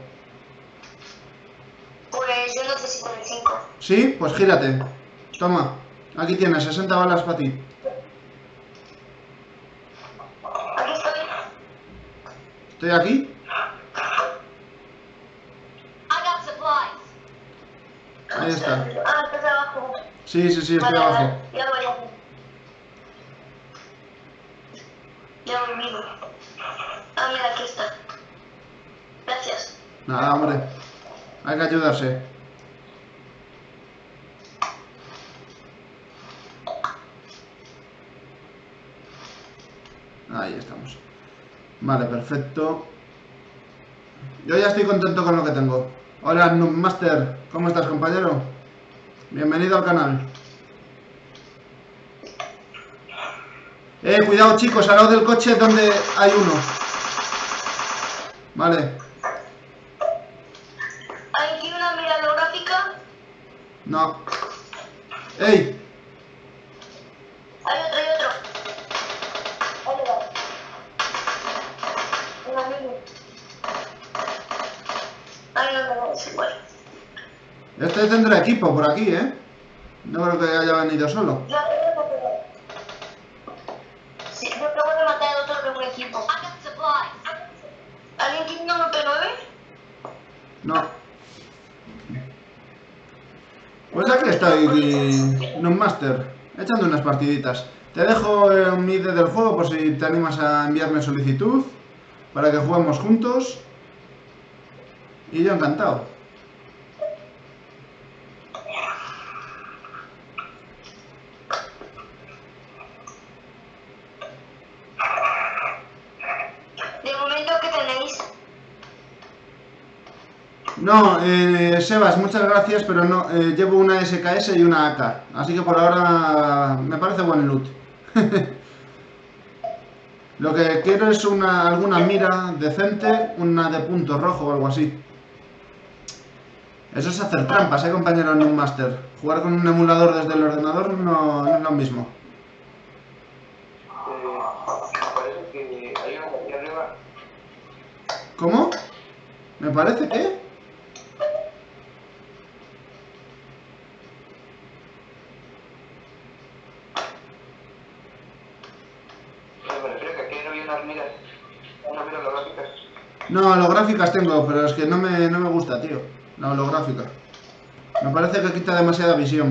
Pues yo necesito el cinco. ¿Sí? Pues gírate. Toma. Aquí tienes, sesenta balas para ti. Aquí estoy. ¿Estoy aquí? I got supplies. Ahí está. Ah, estás abajo. Sí, sí, sí, estoy Vale, abajo. vale, ya voy, ya voy. Ya voy, mismo. Ah, mira, aquí está. Gracias. Nada, hombre. Hay que ayudarse. Ahí estamos. Vale, perfecto. Yo ya estoy contento con lo que tengo. Hola, Noobmaster. ¿Cómo estás, compañero? Bienvenido al canal. Eh, cuidado, chicos, al lado del coche donde hay uno. Vale. ¿Hay aquí una mira holográfica? No. ¡Ey! Hay otro, hay otro. Ahí va. Un amigo. Ay, no, no, no, es igual. Este tendrá equipo por aquí, ¿eh? No creo que haya venido solo. Yo acabo de matar. Sí, yo acabo de matar a otro de un equipo. I got supplies. ¿Alguien tiene una M P nueve? No. Pues aquí estoy, Noobmaster, echando unas partiditas. Te dejo en mi I D del juego por si te animas a enviarme solicitud para que juguemos juntos. Y yo encantado. De momento, ¿qué tenéis? No, eh, Sebas, muchas gracias, pero no, eh, llevo una S K S y una A K, así que por ahora me parece buen loot. Lo que quiero es una, alguna mira decente, una de punto rojo o algo así. Eso es hacer trampas, eh, compañero Noobmaster. Jugar con un emulador desde el ordenador no, no es lo mismo. Eh, parece que hay uno aquí arriba. ¿Cómo? ¿Me parece que? Me refiero que aquí no había unas miras, unas miras holográficas. No, holográficas tengo, pero es que no me, no me gusta, tío. La holográfica. Me parece que quita demasiada visión.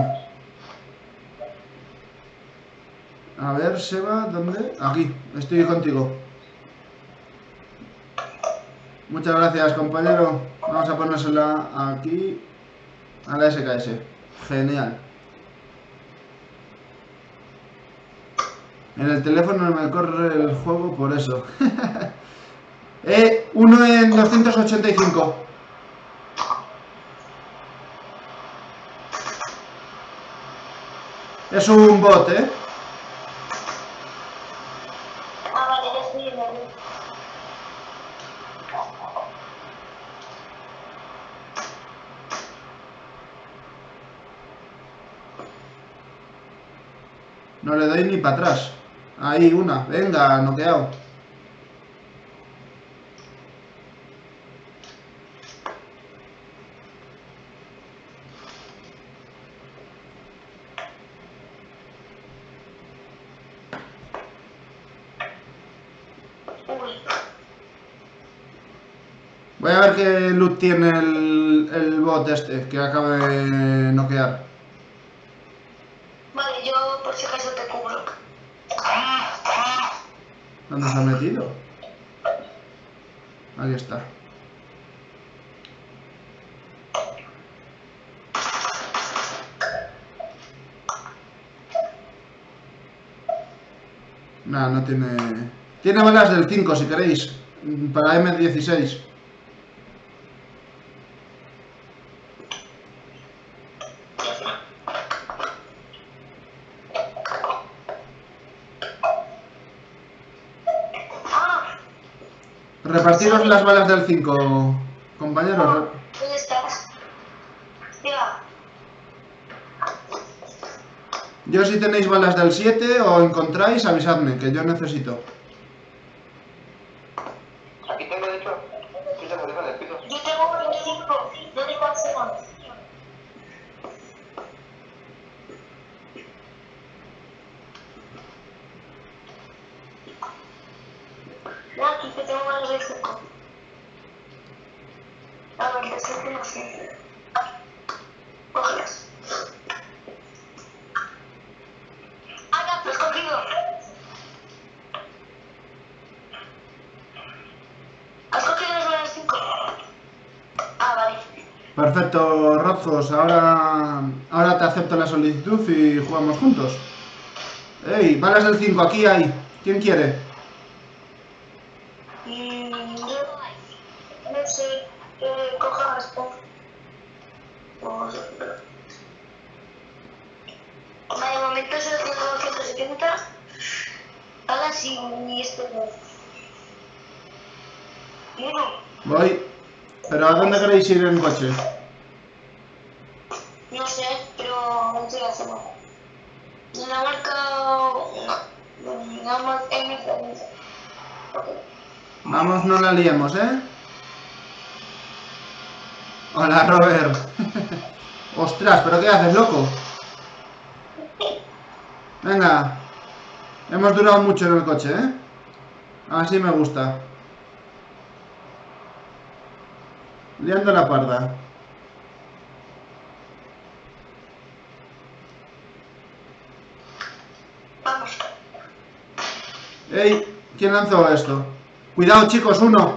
A ver, Seba, ¿dónde? Aquí, estoy contigo. Muchas gracias, compañero. Vamos a ponérsela aquí a la S K S. Genial. En el teléfono no me corre el juego por eso. eh, uno en doscientos ochenta y cinco. Es un bot, ¿eh? Ah, vale, ya estoy en el... No le doy ni para atrás. Ahí, una. Venga, noqueado. Uy. Voy a ver qué loot tiene el, el bot este que acaba de noquear. Vale, yo por si acaso te cubro. ¿Dónde se ha metido? Ahí está. Nada, no tiene... Tiene balas del cinco si queréis. Para M dieciséis. Ah, Repartiros las balas del cinco, compañeros. ¿dónde estás? Mira, Yo si tenéis balas del siete o encontráis, avisadme, que yo necesito. soy cinco. A ver, de cinco no sé. Cógelas. ¡Ah, lo has cogido! ¿Has cogido los balas cinco? Ah, vale. Perfecto, Rozos. Ahora, ahora te acepto la solicitud y jugamos juntos. ¡Ey! Balas del cinco, aquí hay. ¿Quién quiere? Mm, yo no sé qué cojas. Vale, de momento solo tengo ciento setenta. Ahora sí, y esto no. Uno. Voy. ¿Pero a dónde queréis ir en coche? No sé, pero no estoy haciendo. La marca. No, la marca M. Vamos, no la liemos, ¿eh? Hola, Robert. Ostras, ¿pero qué haces, loco? Venga. Hemos durado mucho en el coche, ¿eh? Así me gusta. Liando la parda. Vamos. ¡Ey! ¿Quién lanzó esto? Cuidado, chicos, uno.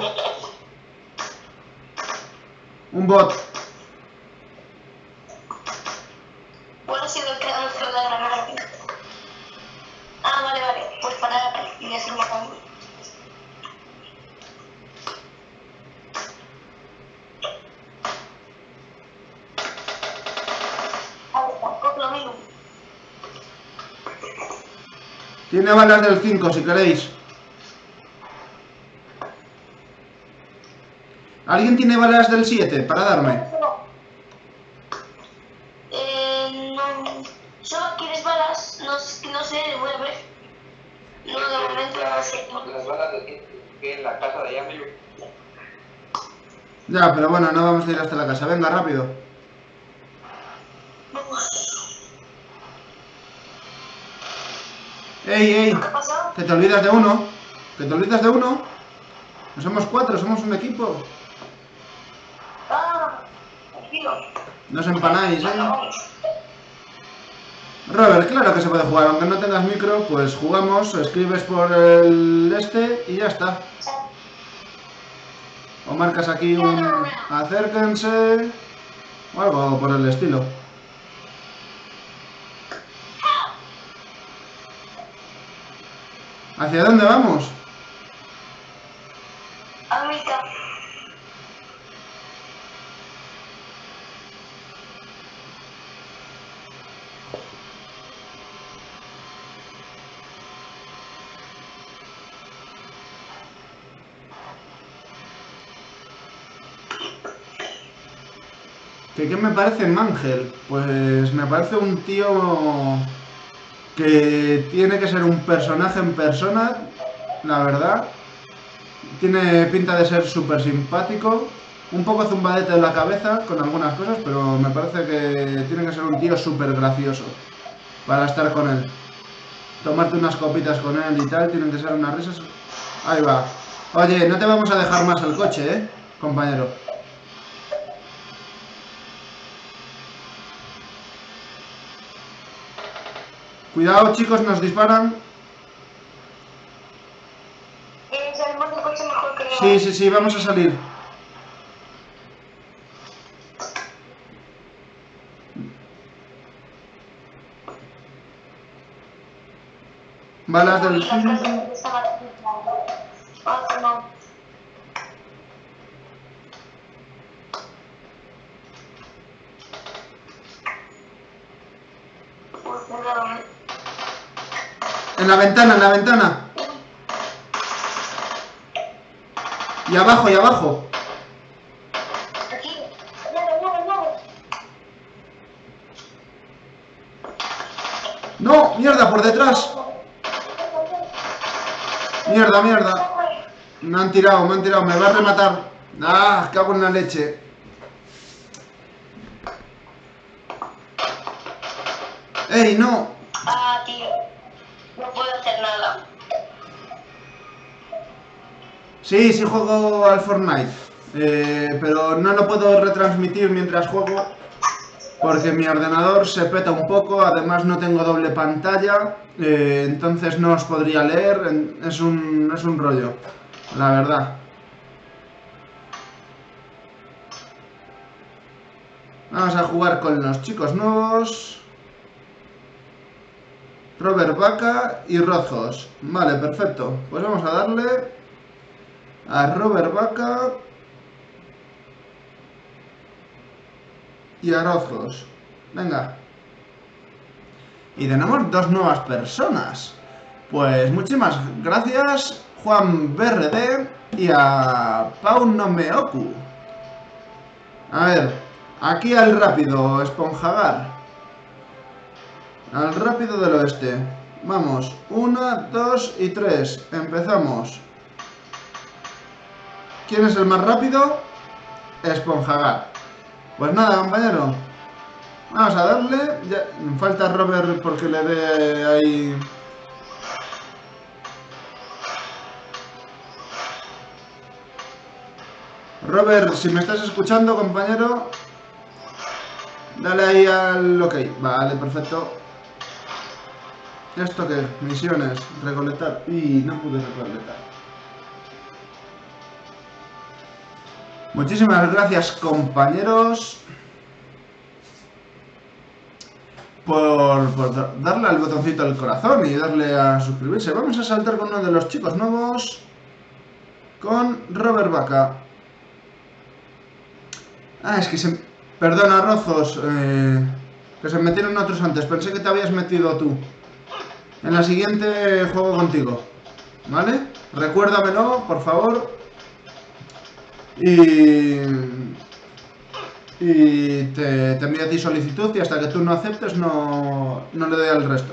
Un bot. ¿Cuál ha sido el que ha lanzado la granada? Ah, vale, vale. Pues para y así me pongo. Ahí está, coge lo mismo. Tiene balas del cinco, si queréis. ¿Alguien tiene balas del siete para darme? Eh, no. ¿Solo quieres balas? No, no sé, voy a ver. No, de momento no sé. Las balas de que en la casa de Yamilu. Ya, pero bueno, no vamos a ir hasta la casa. Venga, rápido. ¡Ey, ey! ¿Qué ha pasado? Que te olvidas de uno. Que te olvidas de uno. No somos cuatro, somos un equipo. Ah, tranquilo. No os empanáis, Bueno, ¿eh? vamos. Robert, claro que se puede jugar. Aunque no tengas micro, pues jugamos, escribes por el este y ya está. O marcas aquí un acérquense o algo por el estilo. ¿Hacia dónde vamos? A mitad. ¿Que qué me parece Mangel? Pues me parece un tío que tiene que ser un personaje en persona, la verdad. Tiene pinta de ser súper simpático, un poco zumbadete de la cabeza con algunas cosas, pero me parece que tiene que ser un tío súper gracioso para estar con él. Tomarte unas copitas con él y tal, tienen que ser unas risas. Ahí va. Oye, no te vamos a dejar más el coche, ¿eh, compañero? Cuidado, chicos, nos disparan. Eh, salimos del coche mejor que Sí, sí, sí, vamos a salir. Balas del cinco. En la ventana, en la ventana. Y abajo, y abajo. Aquí, luego, luego, luego. No, mierda, por detrás. Mierda, mierda. Me han tirado, me han tirado, me va a rematar. Ah, cago en la leche. ¡Ey, no! Ah, tío. No puedo hacer nada. Sí, sí juego al Fortnite, eh, pero no lo puedo retransmitir mientras juego porque mi ordenador se peta un poco, además no tengo doble pantalla, eh, entonces no os podría leer, es un, es un rollo, la verdad. Vamos a jugar con los chicos nuevos. Robert Vaca y Rozos. Vale, perfecto. Pues vamos a darle a Robert Vaca y a Rozos. Venga. Y tenemos dos nuevas personas. Pues muchísimas gracias, Juan B R D y a Pau Nomeoku. A ver, aquí al rápido, Esponjagar. Al rápido del oeste. Vamos, una, dos y tres. Empezamos. ¿Quién es el más rápido? Esponjagar. Pues nada, compañero. Vamos a darle. Ya, falta Robert porque le dé ahí. Robert, si me estás escuchando, compañero, dale ahí al ok. Vale, perfecto. ¿Esto qué? Misiones. Recolectar. Y no pude recolectar. Muchísimas gracias, compañeros, por, por darle al botoncito del corazón y darle a suscribirse. Vamos a saltar con uno de los chicos nuevos, con Robert Vaca. Ah, es que se... Perdona, Rozos, eh, que se metieron otros antes. Pensé que te habías metido tú. En la siguiente juego contigo, ¿vale? Recuérdamelo, por favor. Y... Y te, te envío a ti solicitud y hasta que tú no aceptes no, no le doy al resto.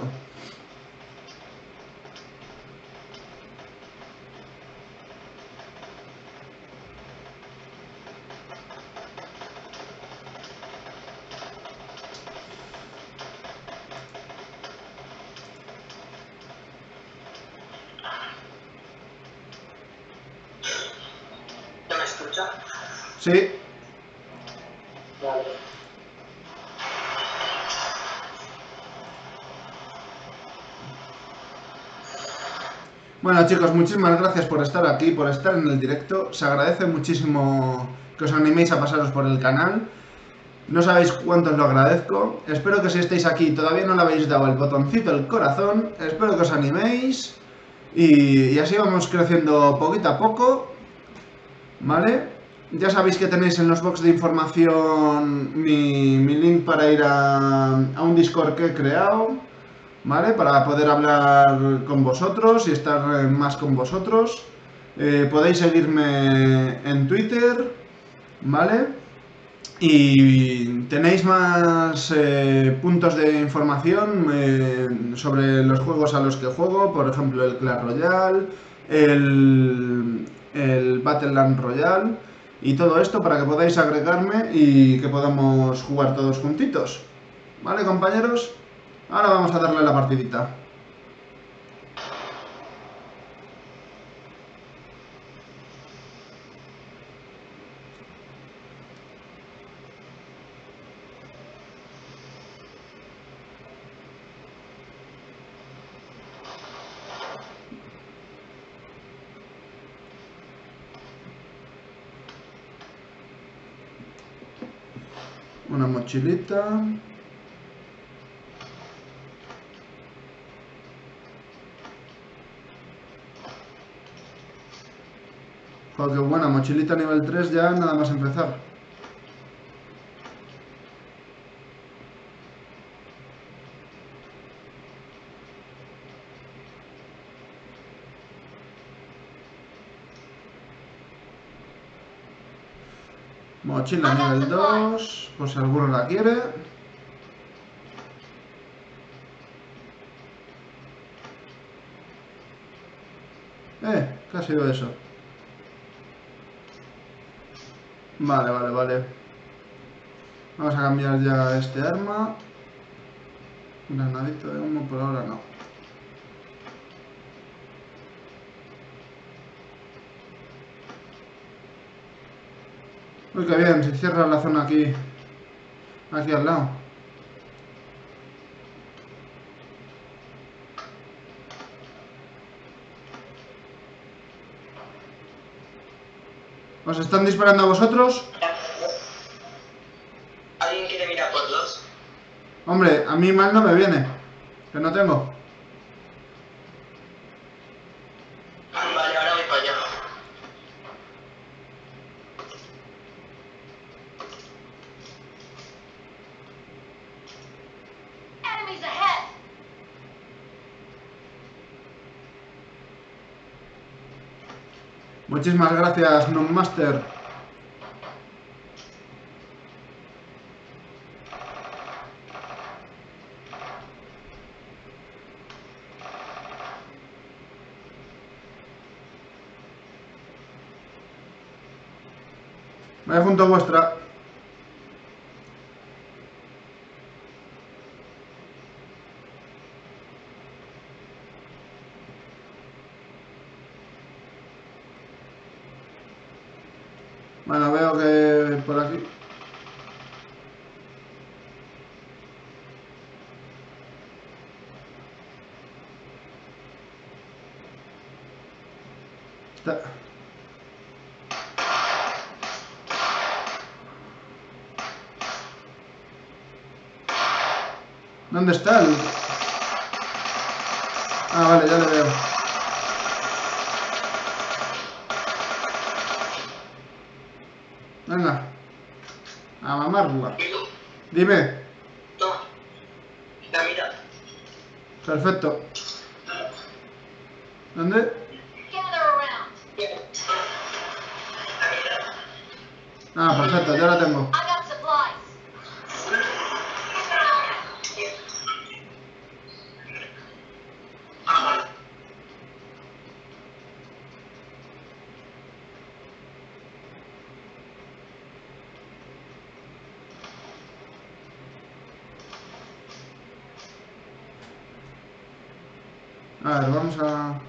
¿Ya me escucha? Sí. Vale. Bueno, chicos, muchísimas gracias por estar aquí, por estar en el directo. Se agradece muchísimo que os animéis a pasaros por el canal. No sabéis cuánto os lo agradezco. Espero que si estáis aquí y todavía no le habéis dado el botoncito del corazón, espero que os animéis. Y, y así vamos creciendo poquito a poco, ¿vale? Ya sabéis que tenéis en los box de información mi, mi link para ir a, a un Discord que he creado, ¿vale? Para poder hablar con vosotros y estar más con vosotros. Eh, podéis seguirme en Twitter, ¿vale? Y tenéis más eh, puntos de información eh, sobre los juegos a los que juego, por ejemplo el Clash Royale, el, el Battleland Royale y todo esto para que podáis agregarme y que podamos jugar todos juntitos. ¿Vale, compañeros? Ahora vamos a darle a la partidita. Una mochilita. Joder, qué buena, mochilita nivel tres ya nada más empezar. Mochila nivel dos, por si alguno la quiere. Eh, ¿qué ha sido eso? Vale, vale, vale. Vamos a cambiar ya este arma. Granadito de humo por ahora no. Uy, qué bien, se cierra la zona aquí. Aquí al lado. ¿Os están disparando a vosotros? ¿Alguien quiere mirar por dos? Hombre, a mí mal no me viene. Que no tengo. Vale, ahora voy para allá. Enemies ahead! Muchísimas gracias, Nonmaster. Voy junto a vuestra. Bueno, veo que por aquí. Está. ¿Dónde está el...? Ah, vale, ya le veo. Venga. A mamarla. Dime. Toma. Ya mira. Perfecto. ¿Dónde? Gather around. Bien. Ah, perfecto, ya la tengo. I got supplies. A ver, vamos a...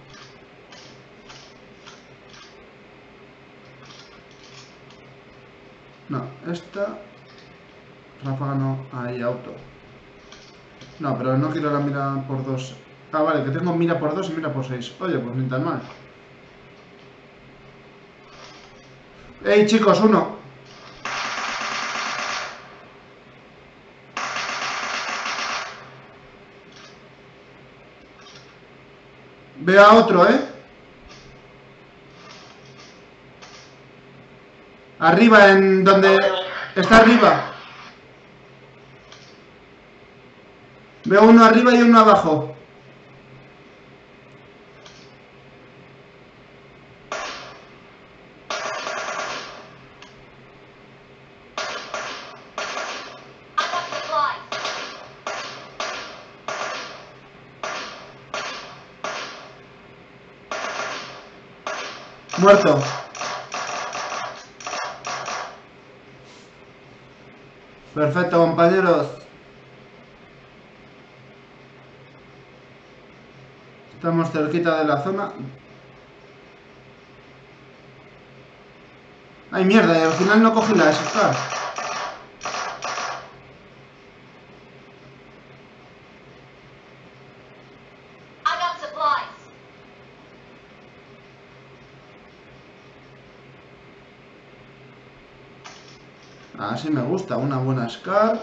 No, esta... Ráfaga no, ahí, auto. No, pero no quiero la mira por dos. Ah, vale, que tengo mira por dos y mira por seis. Oye, pues ni tan mal. ¡Ey, chicos, uno! Veo a otro, ¿eh? Arriba, en donde... Está arriba. Veo uno arriba y uno abajo. I got supplies. Muerto. Perfecto, compañeros. Estamos cerquita de la zona. ¡Ay, mierda! Y al final no cogí la Scar. I got supplies. Así me gusta, una buena Scar.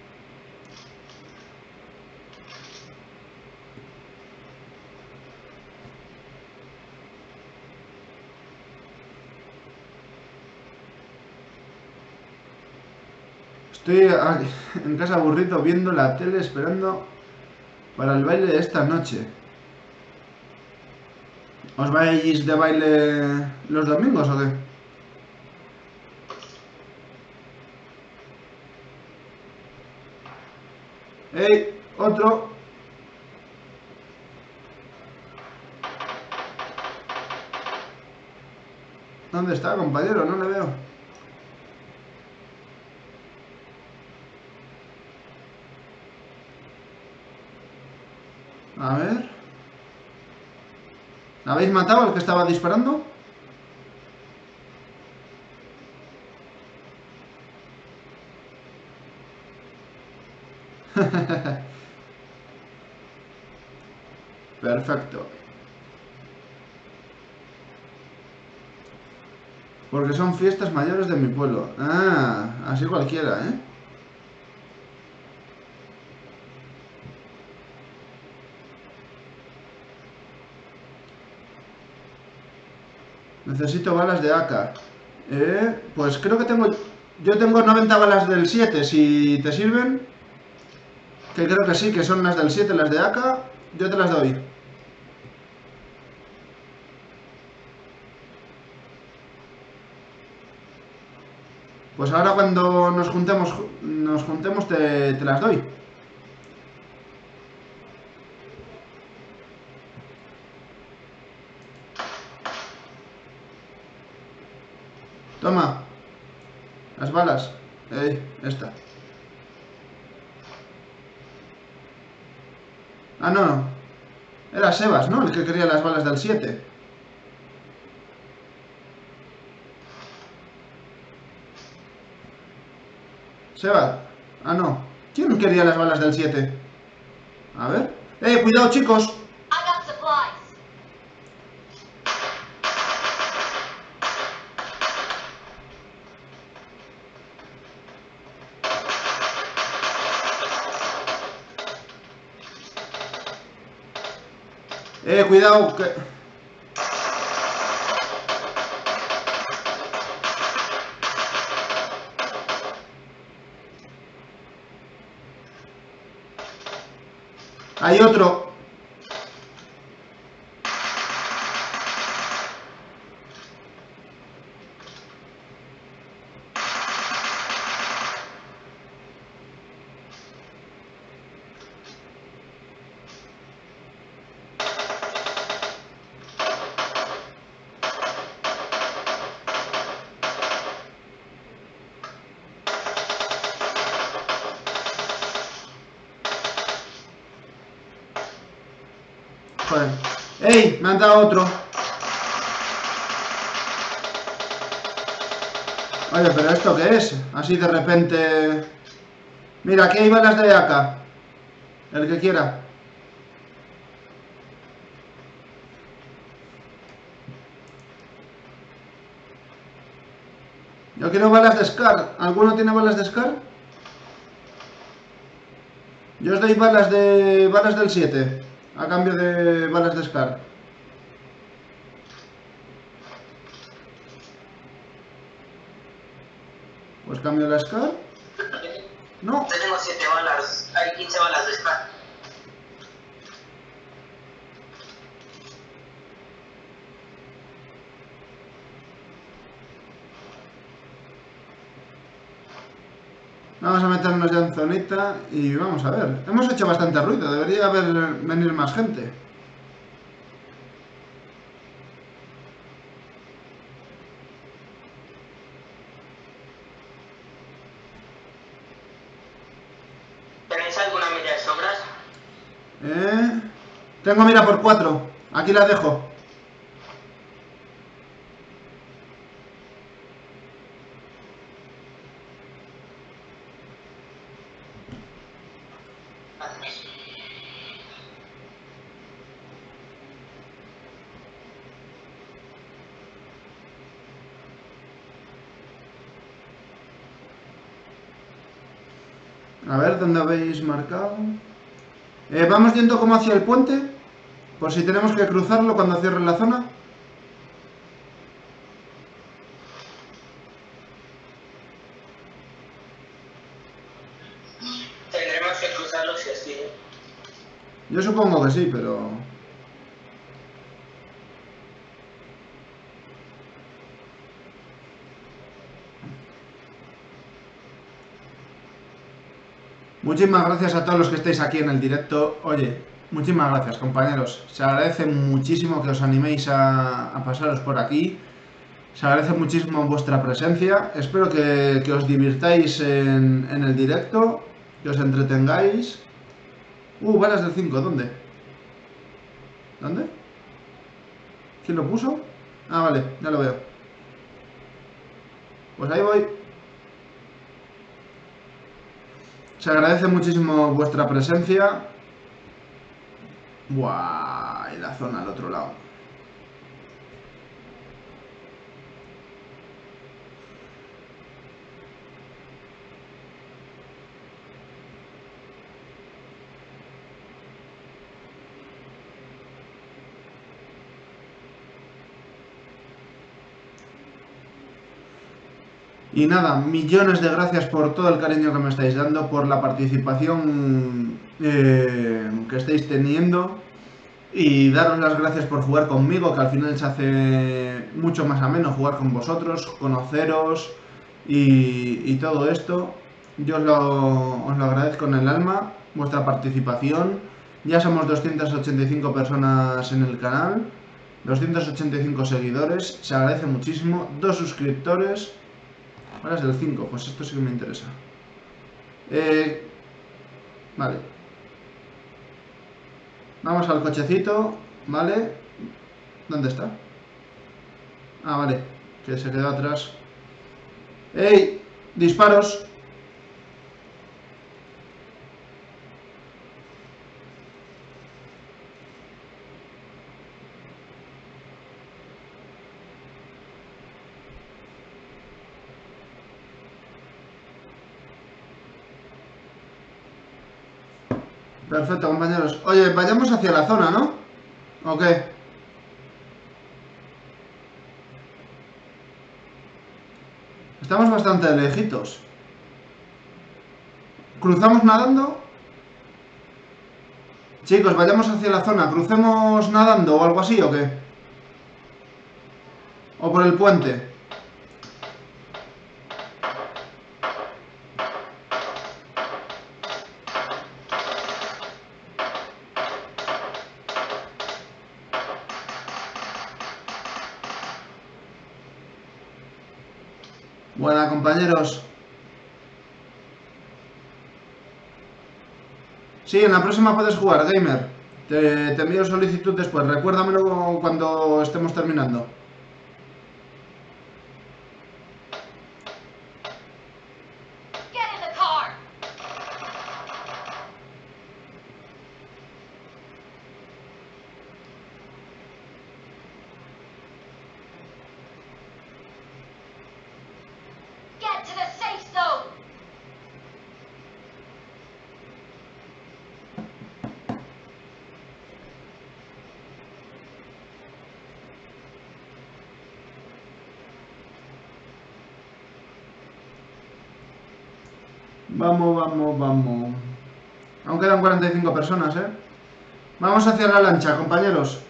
Estoy aquí en casa aburrido viendo la tele esperando para el baile de esta noche. ¿Os vais de baile los domingos o qué? ¡Ey! ¡Otro! ¿Dónde está, compañero? No le veo. A ver... ¿Habéis matado al que estaba disparando? Perfecto. Porque son fiestas mayores de mi pueblo. Ah, así cualquiera, ¿eh? Necesito balas de A K. Eh, pues creo que tengo... Yo tengo noventa balas del siete, si te sirven. Que creo que sí, que son las del siete, las de A K. Yo te las doy. Pues ahora cuando nos juntemos, nos juntemos te, te las doy. Toma. Las balas. Eh, esta. Ah, no. Era Sebas, ¿no? El que quería las balas del siete. Sebas. Ah, no. ¿Quién quería las balas del siete? A ver. ¡Eh, cuidado, chicos! I got supplies. Eh, cuidado, que... Hay otro. Joder. ¡Ey! Me han dado otro. Oye, pero ¿esto qué es? Así de repente... Mira, aquí hay balas de A K. El que quiera. Yo quiero balas de Scar. ¿Alguno tiene balas de Scar? Yo os doy balas de... balas del siete. A cambio de balas de Scar. Pues cambio la Scar. No. Yo tengo siete balas, hay quince balas de Scar. Vamos a meternos ya en zonita y vamos a ver. Hemos hecho bastante ruido, debería haber venir más gente. ¿Tenéis alguna mira de sobras? Eh... Tengo mira por cuatro. Aquí la dejo. A ver, ¿dónde habéis marcado? Eh, vamos yendo como hacia el puente. Por si tenemos que cruzarlo cuando cierren la zona. Tendremos que cruzarlo si así. Yo supongo que sí, pero... Muchísimas gracias a todos los que estáis aquí en el directo. Oye, muchísimas gracias, compañeros. Se agradece muchísimo que os animéis a, a pasaros por aquí. Se agradece muchísimo vuestra presencia. Espero que, que os divirtáis en, en el directo, que os entretengáis. Uh, balas del cinco, ¿dónde? ¿Dónde? ¿Quién lo puso? Ah, vale, ya lo veo. Pues ahí voy. Se agradece muchísimo vuestra presencia. Buah, y la zona al otro lado. Y nada, millones de gracias por todo el cariño que me estáis dando, por la participación eh, que estáis teniendo, y daros las gracias por jugar conmigo, que al final se hace mucho más ameno jugar con vosotros, conoceros y, y todo esto. Yo os lo, os lo agradezco en el alma, vuestra participación. Ya somos doscientas ochenta y cinco personas en el canal, doscientos ochenta y cinco seguidores, se agradece muchísimo, dos suscriptores. Ahora es del cinco, pues esto sí que me interesa. Eh, vale. Vamos al cochecito, ¿vale? ¿Dónde está? Ah, vale, que se quedó atrás. ¡Ey! ¡Disparos! Perfecto, compañeros. Oye, vayamos hacia la zona, ¿no? ¿O qué? Estamos bastante lejitos. ¿Cruzamos nadando? Chicos, vayamos hacia la zona. ¿Crucemos nadando o algo así o qué? ¿O por el puente? Buena, compañeros. Sí, en la próxima puedes jugar, gamer. Te, te envío solicitud después. Recuérdamelo cuando estemos terminando. Vamos, vamos, vamos. Aún quedan cuarenta y cinco personas, ¿eh? Vamos hacia la lancha, compañeros.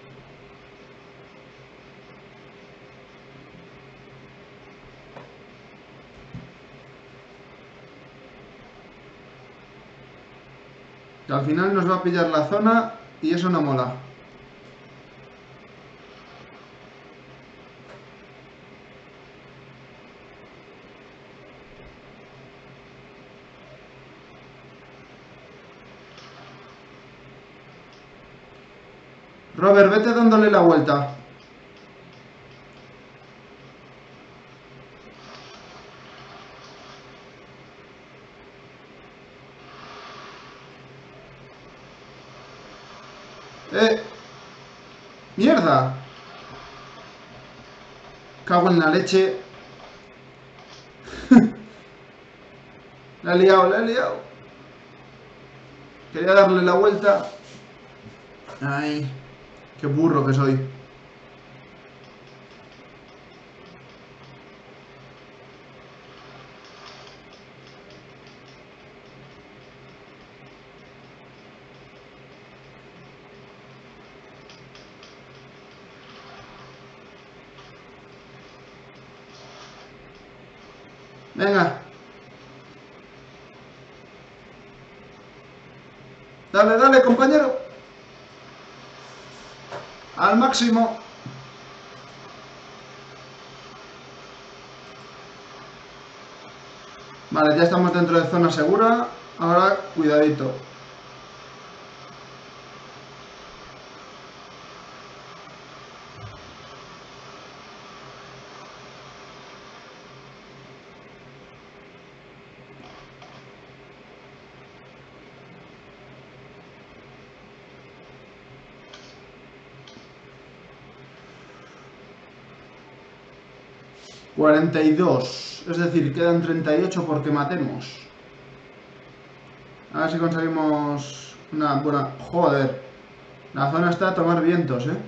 Que al final nos va a pillar la zona y eso no mola. Robert, vete dándole la vuelta. ¡Eh! ¡Mierda! Cago en la leche. La he liado, la he liado. Quería darle la vuelta. Ay, qué burro que soy. Venga. Dale, dale, compañero. Al máximo. Vale, ya estamos dentro de zona segura. Ahora, cuidadito. cuarenta y dos. Es decir, quedan treinta y ocho porque matemos. A ver si conseguimos una buena... Joder. La zona está a tomar vientos, ¿eh?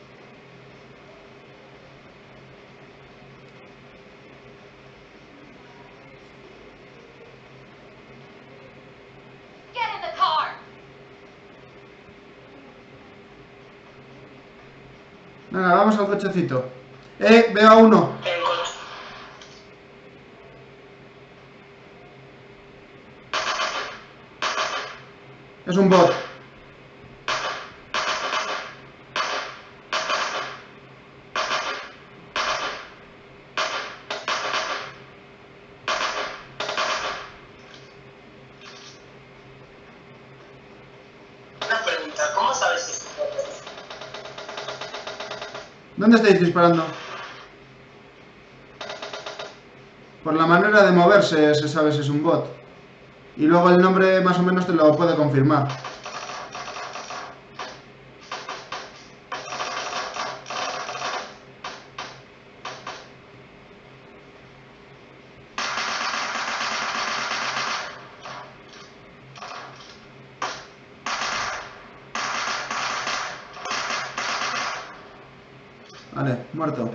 Venga, vamos al cochecito. ¡Eh! Veo a uno. El coche. Es un bot. Una pregunta, ¿cómo sabes si es un bot? ¿Dónde estáis disparando? Por la manera de moverse se sabe si es un bot. Y luego el nombre más o menos te lo puede confirmar. Vale, muerto.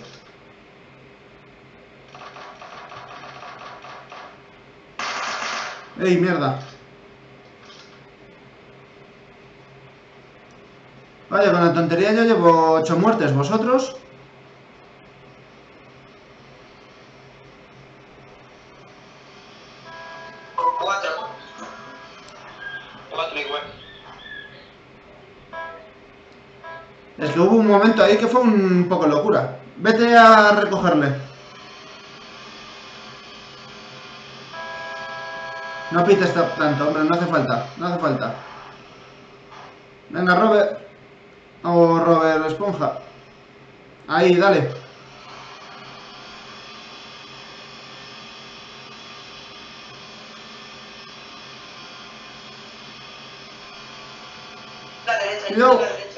¡Ey, mierda! Vaya, con la tontería ya llevo ocho muertes. ¿Vosotros? Cuatro. Cuatro igual. Es que hubo un momento ahí que fue un poco locura. Vete a recogerle. No pites tanto, hombre, no hace falta. No hace falta. Venga, Robert. O Robert Esponja. Ahí, dale. La derecha, Cuidado. la derecha.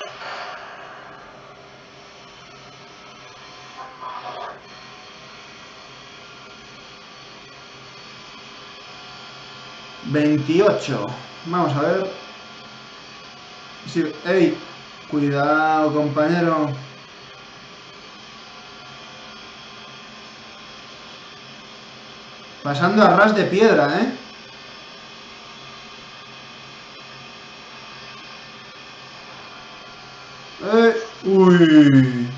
veintiocho. Vamos a ver. Sí, ey. Cuidado, compañero. Pasando a ras de piedra, ¿eh? Eh, uy.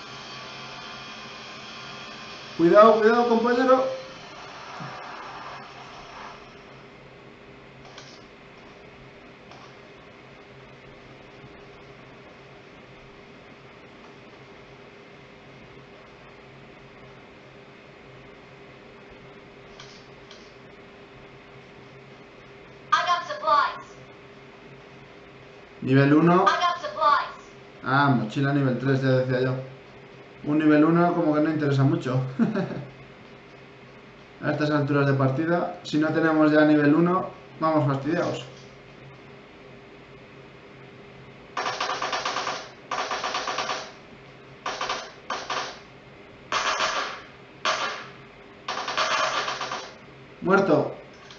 Cuidado, cuidado, compañero. Nivel uno. Ah, mochila nivel tres, ya decía yo. Un nivel uno como que no interesa mucho. A estas alturas de partida, si no tenemos ya nivel uno, vamos fastidiados. Muerto.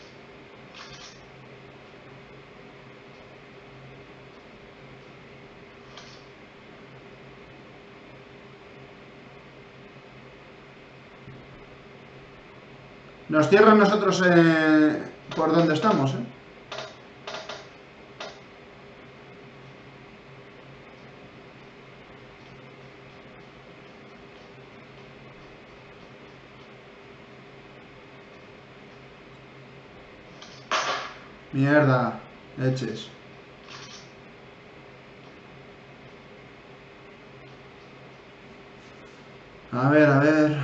Nos cierran nosotros eh, por donde estamos, ¿eh? Mierda, leches. A ver, a ver.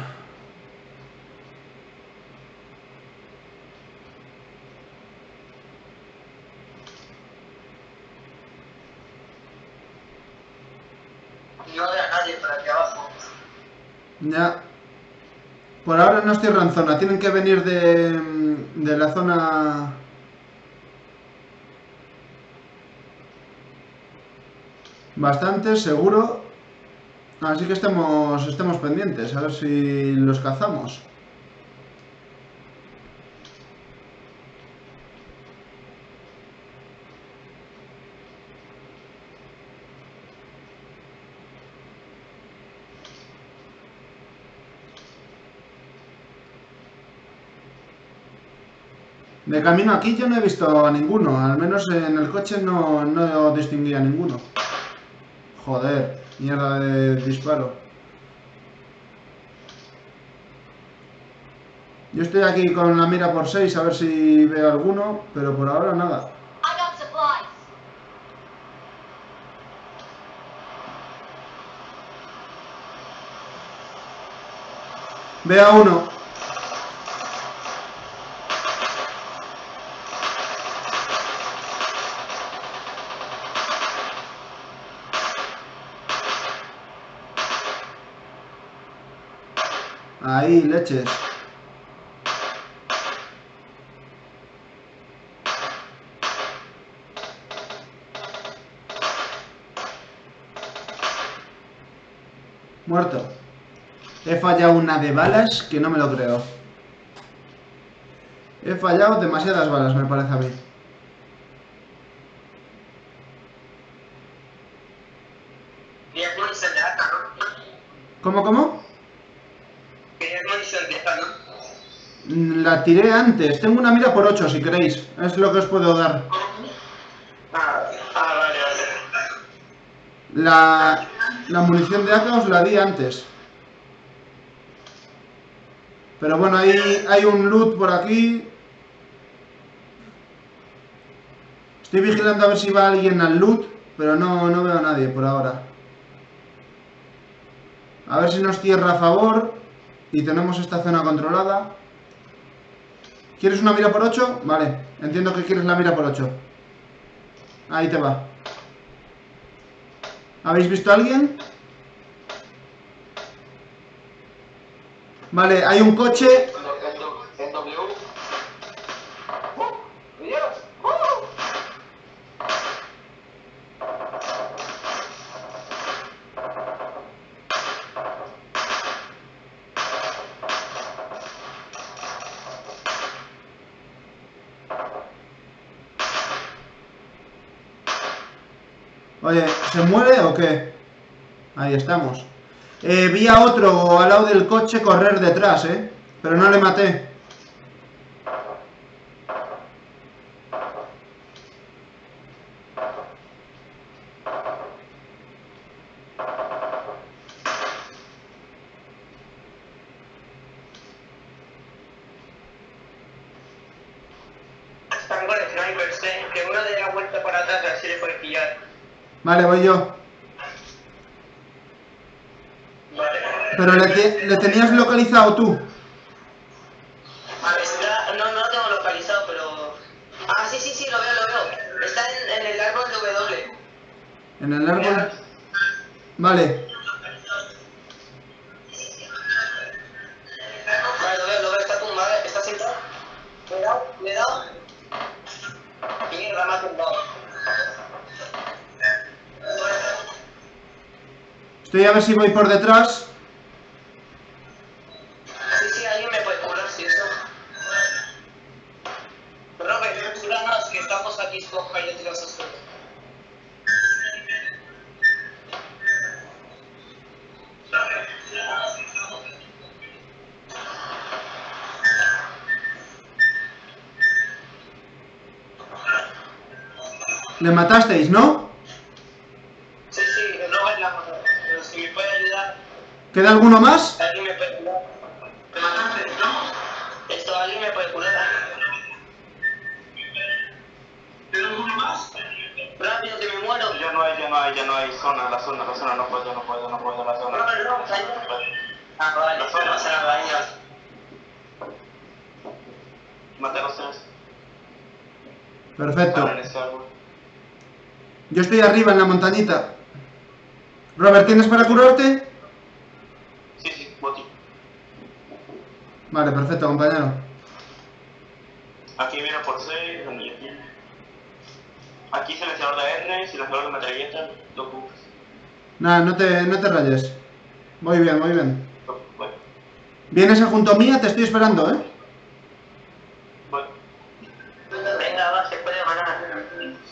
No veo a nadie por aquí abajo. Ya. Por ahora nos cierran zona. Tienen que venir de, de la zona... Bastante, seguro. Así que estemos, estemos pendientes, a ver si los cazamos. De camino aquí yo no he visto a ninguno, al menos en el coche no, no distinguí a ninguno. Joder, mierda de disparo. Yo estoy aquí con la mira por seis a ver si veo alguno, pero por ahora nada. I got supplies. Veo a uno. Ahí, leches. Muerto. He fallado una de balas que no me lo creo. He fallado demasiadas balas, me parece a mí. Querías munición de acá, ¿no? ¿Cómo, cómo? Querías munición de acá, ¿no? La tiré antes. Tengo una mira por ocho si queréis. Es lo que os puedo dar. Ah, ah vale, vale. La, la munición de A K os la di antes. Pero bueno, hay, hay un loot por aquí. Estoy vigilando a ver si va alguien al loot, pero no, no veo a nadie por ahora. A ver si nos cierra a favor y tenemos esta zona controlada. ¿Quieres una mira por ocho? Vale, entiendo que quieres la mira por ocho. Ahí te va. ¿Habéis visto a alguien? Vale, hay un coche. En W. ¡Uh! ¡Dios! ¡Uh! Oye, ¿se muere o qué? Ahí estamos. Eh, vi a otro al lado del coche correr detrás, eh. Pero no le maté. Están con snipers, eh. Que uno dé la vuelta para atrás, así le puede pillar. Vale, voy yo. Vale. Pero le, te- le tenías localizado tú. Está, no, no lo tengo localizado, pero... Ah, sí, sí, sí, lo veo, lo veo. Está en, en el árbol de W. En el árbol. Vale. Vale, lo veo, lo veo, está tumbado, está sentado. Le he dado, le he dado. Mierda, me ha tumbado. Estoy a ver si voy por detrás. Sí, sí, alguien me puede curar, si eso. Robert, cúranos, que estamos aquí escoja y te los asuntos. Le matasteis, ¿no? Sí, sí, Robert, la pero si me puede ayudar, ¿Queda alguno más? alguien me puede curar. ¿Me mataste, no? Esto, alguien me puede curar. ¿Tiene alguno más? Rápido, que me muero. Ya no hay, ya no hay, ya no hay zona, la zona, la zona, no puedo, no puedo, no puedo, la zona. Robert, no, ah, vale, no pasa nada, ahí ya. Maté a los tres. Perfecto. Estaban en ese árbol. Yo estoy arriba en la montañita. Robert, ¿tienes para curarte? Sí, sí, boti. Vale, perfecto, compañero. Aquí viene por seis, donde yo estoy. Aquí silenciador de R, silenciador de metralleta, dos buques. Nada, no te, no te rayes. Muy bien, muy bien. Bueno, Vienes a junto mía, te estoy esperando, ¿eh? bueno. Venga, va, se puede ganar.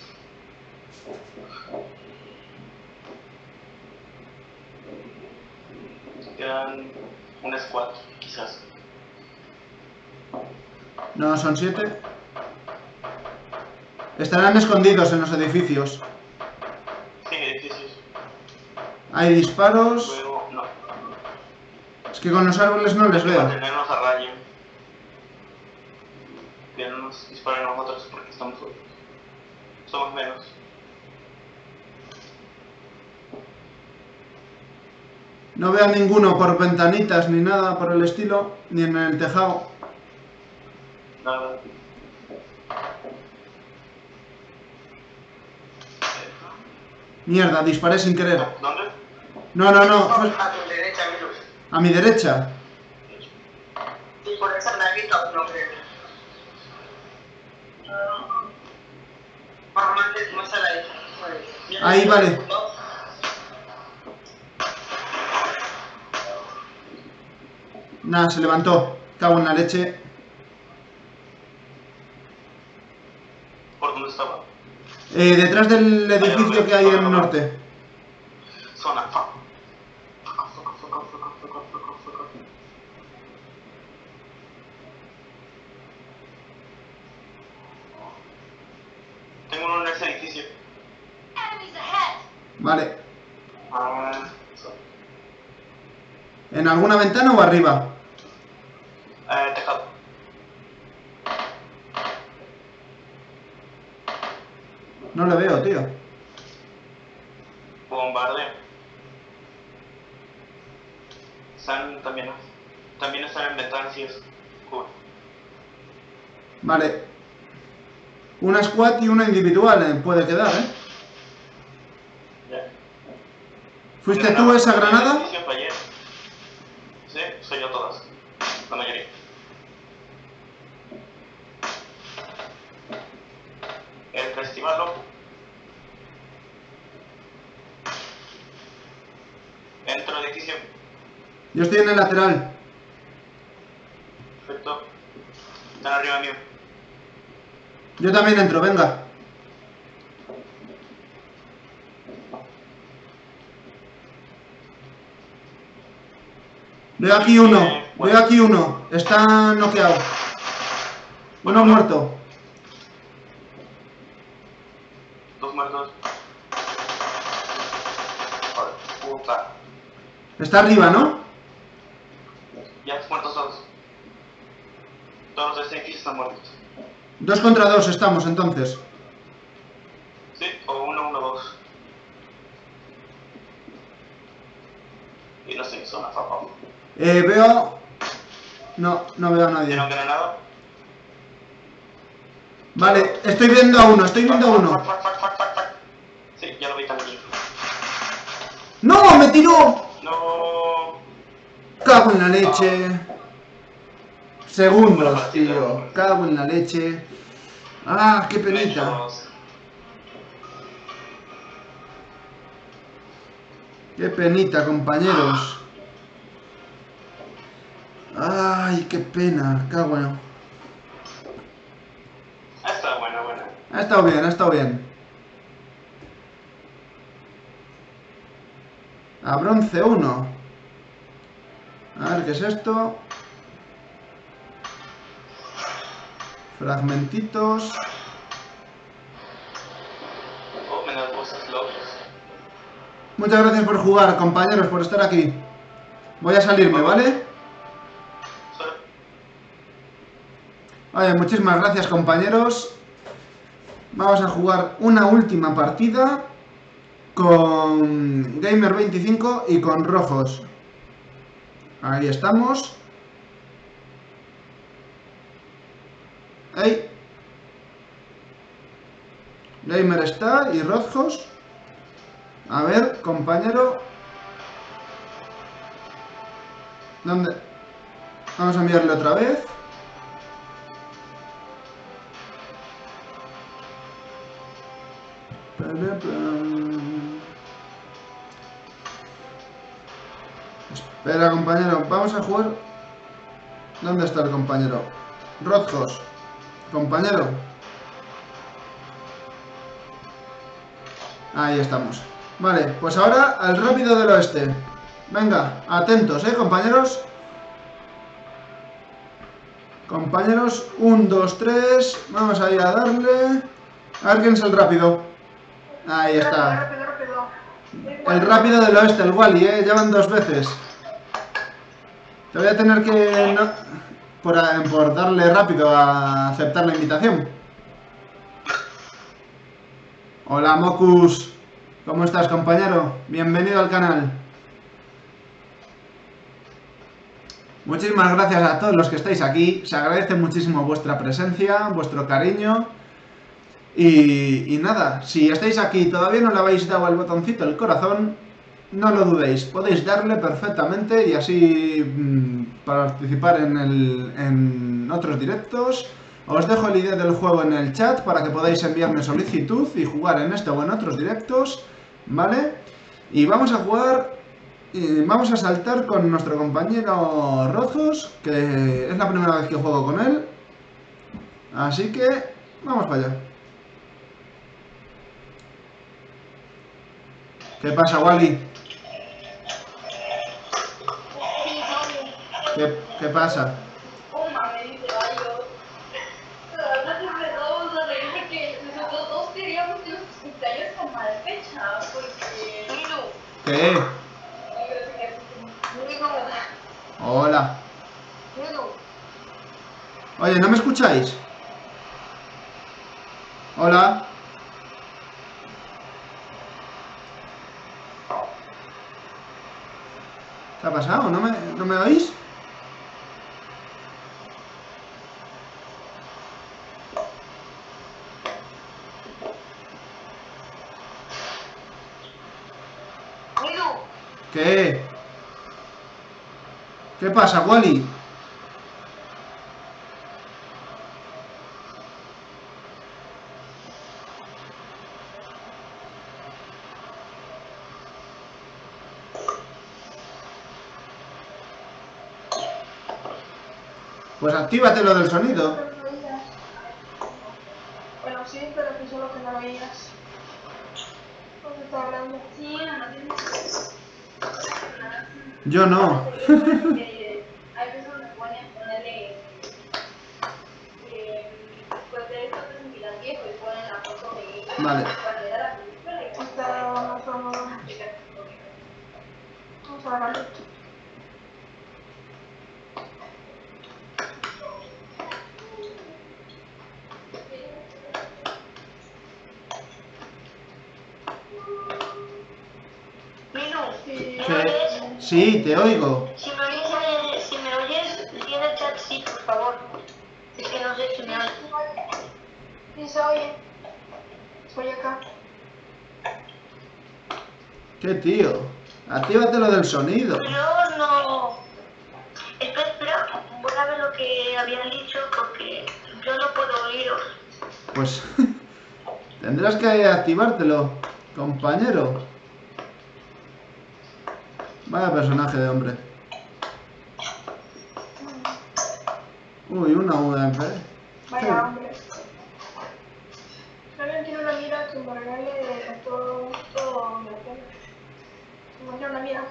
Quedan un squad, quizás. No, son siete. Estarán escondidos en los edificios. Sí, edificios. Hay disparos. Luego, no. Es que con los árboles no les Hay que veo. mantenernos a raya. Que no nos disparen a nosotros porque estamos solos. Somos menos. No veo a ninguno por ventanitas ni nada por el estilo, ni en el tejado. Nada. Mierda, disparé sin querer. ¿Dónde? No, no, no, fue A tu derecha, Milus. a mi derecha. Sí, por esa me ha visto uno, creo. Más antes, más a la derecha. Ahí, vale. Nada, se levantó. Cago en la leche. ¿Por dónde estaba? Eh, detrás del edificio que hay en el norte. Zona, fuck. Fuck, fuck, fuck, fuck, fuck, fuck, fuck, fuck. Tengo uno en ese edificio. Vale. Ah, so. ¿En alguna ventana o arriba? Eh, tejado. No le veo, tío. Bombardeo. Están también, también están en ventanas y eso. Cool. Vale. Una squad y una individual eh, puede quedar, ¿eh? Ya. ¿Fuiste tú esa ¿El granada? edificio fallé? Sí, soy yo todas. La mayoría. El festival loco. Entro al edificio. Yo estoy en el lateral. Perfecto. Están arriba mío. Yo también entro, venga. Veo aquí uno, veo aquí uno. Está noqueado. Uno muerto. Dos muertos. Joder, puta. Está arriba, ¿no? Ya, muertos todos. Todos los de este edificio están muertos. Dos contra dos estamos entonces. Sí, o uno, uno, dos. Y no estoy en zona, papá. Eh, veo... No, no veo a nadie. ¿Tiene granada? Vale, estoy viendo a uno, estoy viendo a uno. Fuck, fuck, fuck, fuck, fuck, fuck. Sí, ya lo vi también. ¡No! ¡Me tiró! No. Cago en la leche. Segundos, tío. Cago en la leche. Ah, qué penita. Mechos. Qué penita, compañeros. Ay, qué pena. Cago en... Está buena, buena. Ha estado bien, ha estado bien. A bronce uno. A ver, ¿qué es esto? Fragmentitos. Oh, me da cosas locas. Muchas gracias por jugar, compañeros, por estar aquí. Voy a salirme, ¿vale? Vale, muchísimas gracias, compañeros. Vamos a jugar una última partida con Gamer veinticinco y con Rojos. Ahí estamos. Ahí. Gamer está y Rojos. A ver, compañero. ¿Dónde? Vamos a enviarle otra vez. Espera, compañero, vamos a jugar. ¿Dónde está el compañero? Rozhos. Compañero. Ahí estamos. Vale, pues ahora al rápido del oeste. Venga, atentos, ¿eh, compañeros? Compañeros, un, dos, tres. Vamos a ir a darle. A ver quién es el rápido. Ahí está. Rápido, rápido, rápido. El rápido del oeste, el Wally, ¿eh? Ya van dos veces. Te voy a tener que... No, por, a- por darle rápido a aceptar la invitación. Hola, Mocus. ¿Cómo estás, compañero? Bienvenido al canal. Muchísimas gracias a todos los que estáis aquí. Se agradece muchísimo vuestra presencia, vuestro cariño. Y, y nada, si estáis aquí y todavía no le habéis dado al botoncito el corazón, no lo dudéis, podéis darle perfectamente y así mmm, participar en, el, en otros directos. Os dejo el I D del juego en el chat para que podáis enviarme solicitud y jugar en este o en otros directos, ¿vale? Y vamos a jugar, y vamos a saltar con nuestro compañero Rozhos, que es la primera vez que juego con él. Así que vamos para allá. ¿Qué pasa, Wally? ¿Qué, qué pasa? ¿Qué? Hola. Oye, ¿no me escucháis? Hola. ¿Qué ha pasado? ¿No me, no me oís? ¿Qué? ¿Qué pasa, Wally? Pues actívate lo del sonido. Bueno, sí, pero que solo que no veías. ¿Dónde está hablando? Sí, no tienes. Yo no. Hay veces donde ponen ponerle eh, pues de esto es un pilar viejo y ponen la foto de Vale. cuando era la película y está más o menos. Vamos a agarrar esto. ¿Qué? Sí, te oigo. Si me oyes, si me oyes, di en el chat sí, por favor. Es que no sé si me oyes. Sí, se oye. Estoy acá. ¿Qué, tío? Actívate lo del sonido. Yo no... Espera, espera. Voy a ver lo que habían dicho porque yo no puedo oíros. Pues tendrás que activártelo, compañero. Vaya personaje de hombre. Uy, una U M P. Vaya hombre. Alguien tiene una mira que me regale de todo, todo la pena. Me tiene una mira.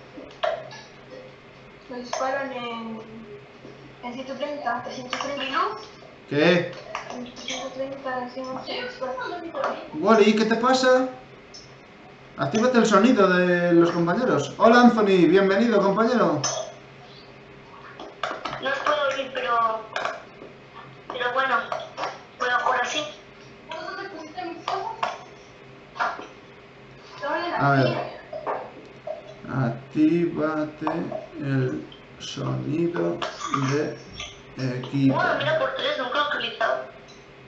Me disparan en, en ciento treinta, trescientos treinta. ¿Qué? En trescientos treinta encima se dispara. Wally, ¿qué te pasa? Actívate el sonido de los compañeros. Hola, Anthony, bienvenido, compañero. No os puedo oír, pero... Pero bueno, puedo jugar así. ¿Dónde pusiste mis cosas? Estaban en la A ver. silla. Actívate el sonido de equipo. Bueno, mira por tres, nunca lo he utilizado.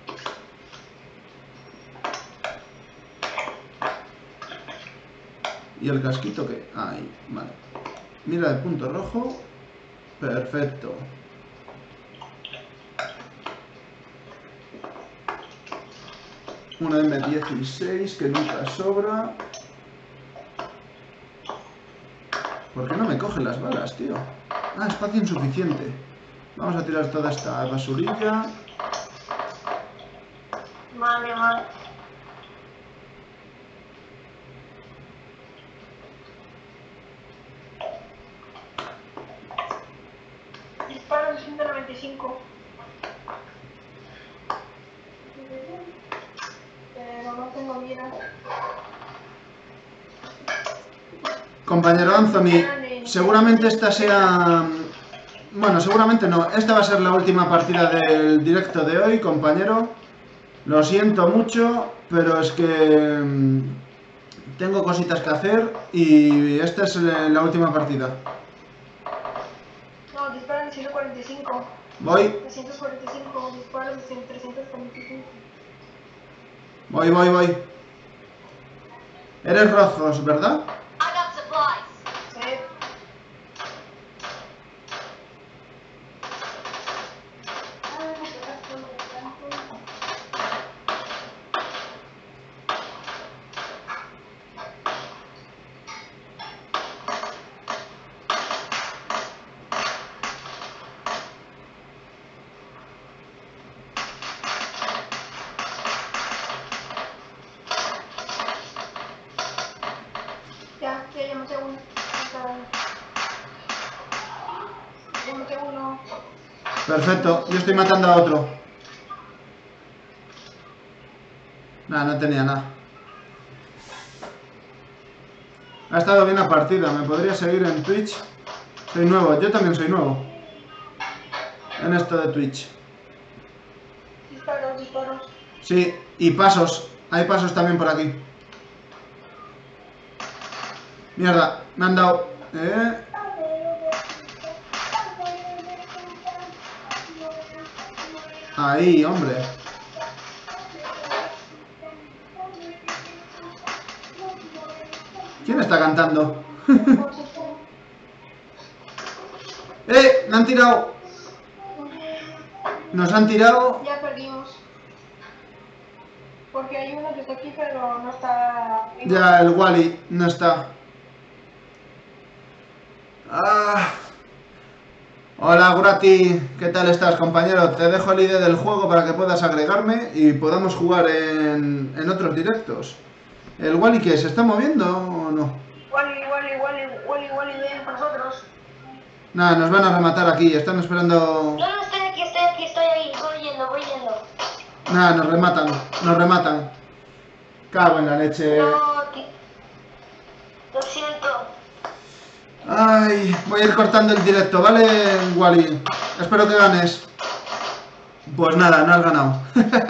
¿Y el casquito qué? Ahí, vale. Mira el punto rojo. Perfecto. Una eme dieciséis que nunca sobra. ¿Por qué no me cogen las balas, tío? Ah, espacio insuficiente. Vamos a tirar toda esta basurilla. Vale, vale. Disparo de ciento noventa y cinco. Pero no tengo mira. Compañero Anthony, seguramente esta sea... Bueno, seguramente no. Esta va a ser la última partida del directo de hoy, compañero. Lo siento mucho, pero es que... tengo cositas que hacer y esta es la última partida. No, disparo de ciento cuarenta y cinco. Voy, trescientos cuarenta y cinco, disparo de trescientos cuarenta y cinco. voy, voy, voy. Eres Rozos, ¿verdad? I got supplies. Sí. Ya, ya, ya maté uno. Ya maté uno. Perfecto, yo estoy matando a otro. Nada, no tenía nada. Ha estado bien la partida, me podría seguir en Twitch. Soy nuevo, yo también soy nuevo en esto de Twitch. Disparos, disparos. Sí, y pasos, hay pasos también por aquí. Mierda, me han dado. Eh. Ahí, hombre. ¿Quién está cantando? ¡Eh! ¡Me han tirado! Nos han tirado. Ya perdimos. Porque hay uno que está aquí, pero no está... Ya, el Wally no está. Ah. Hola, Grati. ¿Qué tal estás, compañero? Te dejo el I D del juego para que puedas agregarme y podamos jugar en, en otros directos. ¿El Wally qué? ¿Se está moviendo o no? Wally, Wally, Wally, Wally, Wally, ven por nosotros. Nada, nos van a rematar aquí. Están esperando... No, no, estoy aquí, estoy aquí, estoy ahí. Voy yendo, voy yendo. Nada, nos rematan. Nos rematan. Cago en la leche. No, ti- lo siento. Ay, voy a ir cortando el directo, ¿vale, Wally? Espero que ganes. Pues nada, no has ganado.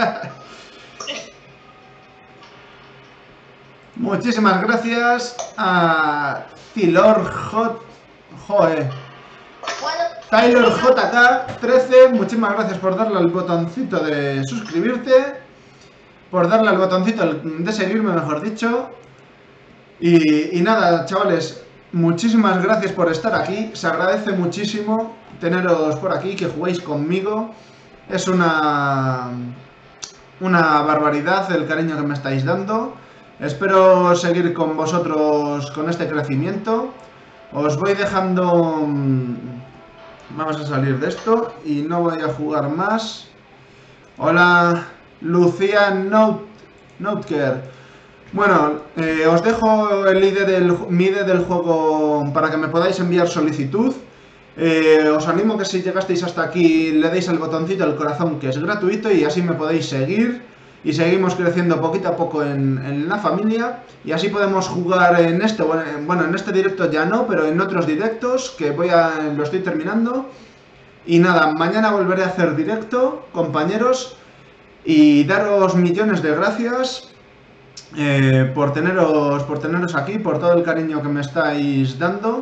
Muchísimas gracias a Tylor J. Joe. Bueno, Tyler J K trece, muchísimas gracias por darle al botoncito de suscribirte, por darle al botoncito de seguirme, mejor dicho. Y, y nada, chavales, muchísimas gracias por estar aquí. Se agradece muchísimo teneros por aquí, que juguéis conmigo. Es una, una barbaridad el cariño que me estáis dando. Espero seguir con vosotros con este crecimiento. Os voy dejando... Vamos a salir de esto y no voy a jugar más. Hola, Lucía Note, Notecare. Bueno, eh, os dejo el I D del, mi I D del juego para que me podáis enviar solicitud. Eh, os animo que si llegasteis hasta aquí le deis al botoncito del corazón, que es gratuito, y así me podéis seguir. Y seguimos creciendo poquito a poco en, en la familia. Y así podemos jugar en este, bueno, en este directo ya no, pero en otros directos que voy a, lo estoy terminando. Y nada, mañana volveré a hacer directo, compañeros. Y daros millones de gracias eh, por, teneros, por teneros aquí, por todo el cariño que me estáis dando.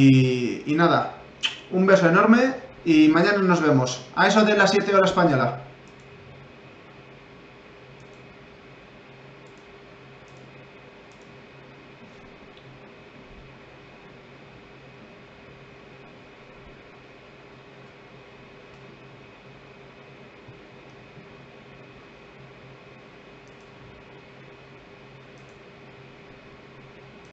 Y, y nada, un beso enorme y mañana nos vemos. A eso de las siete horas española.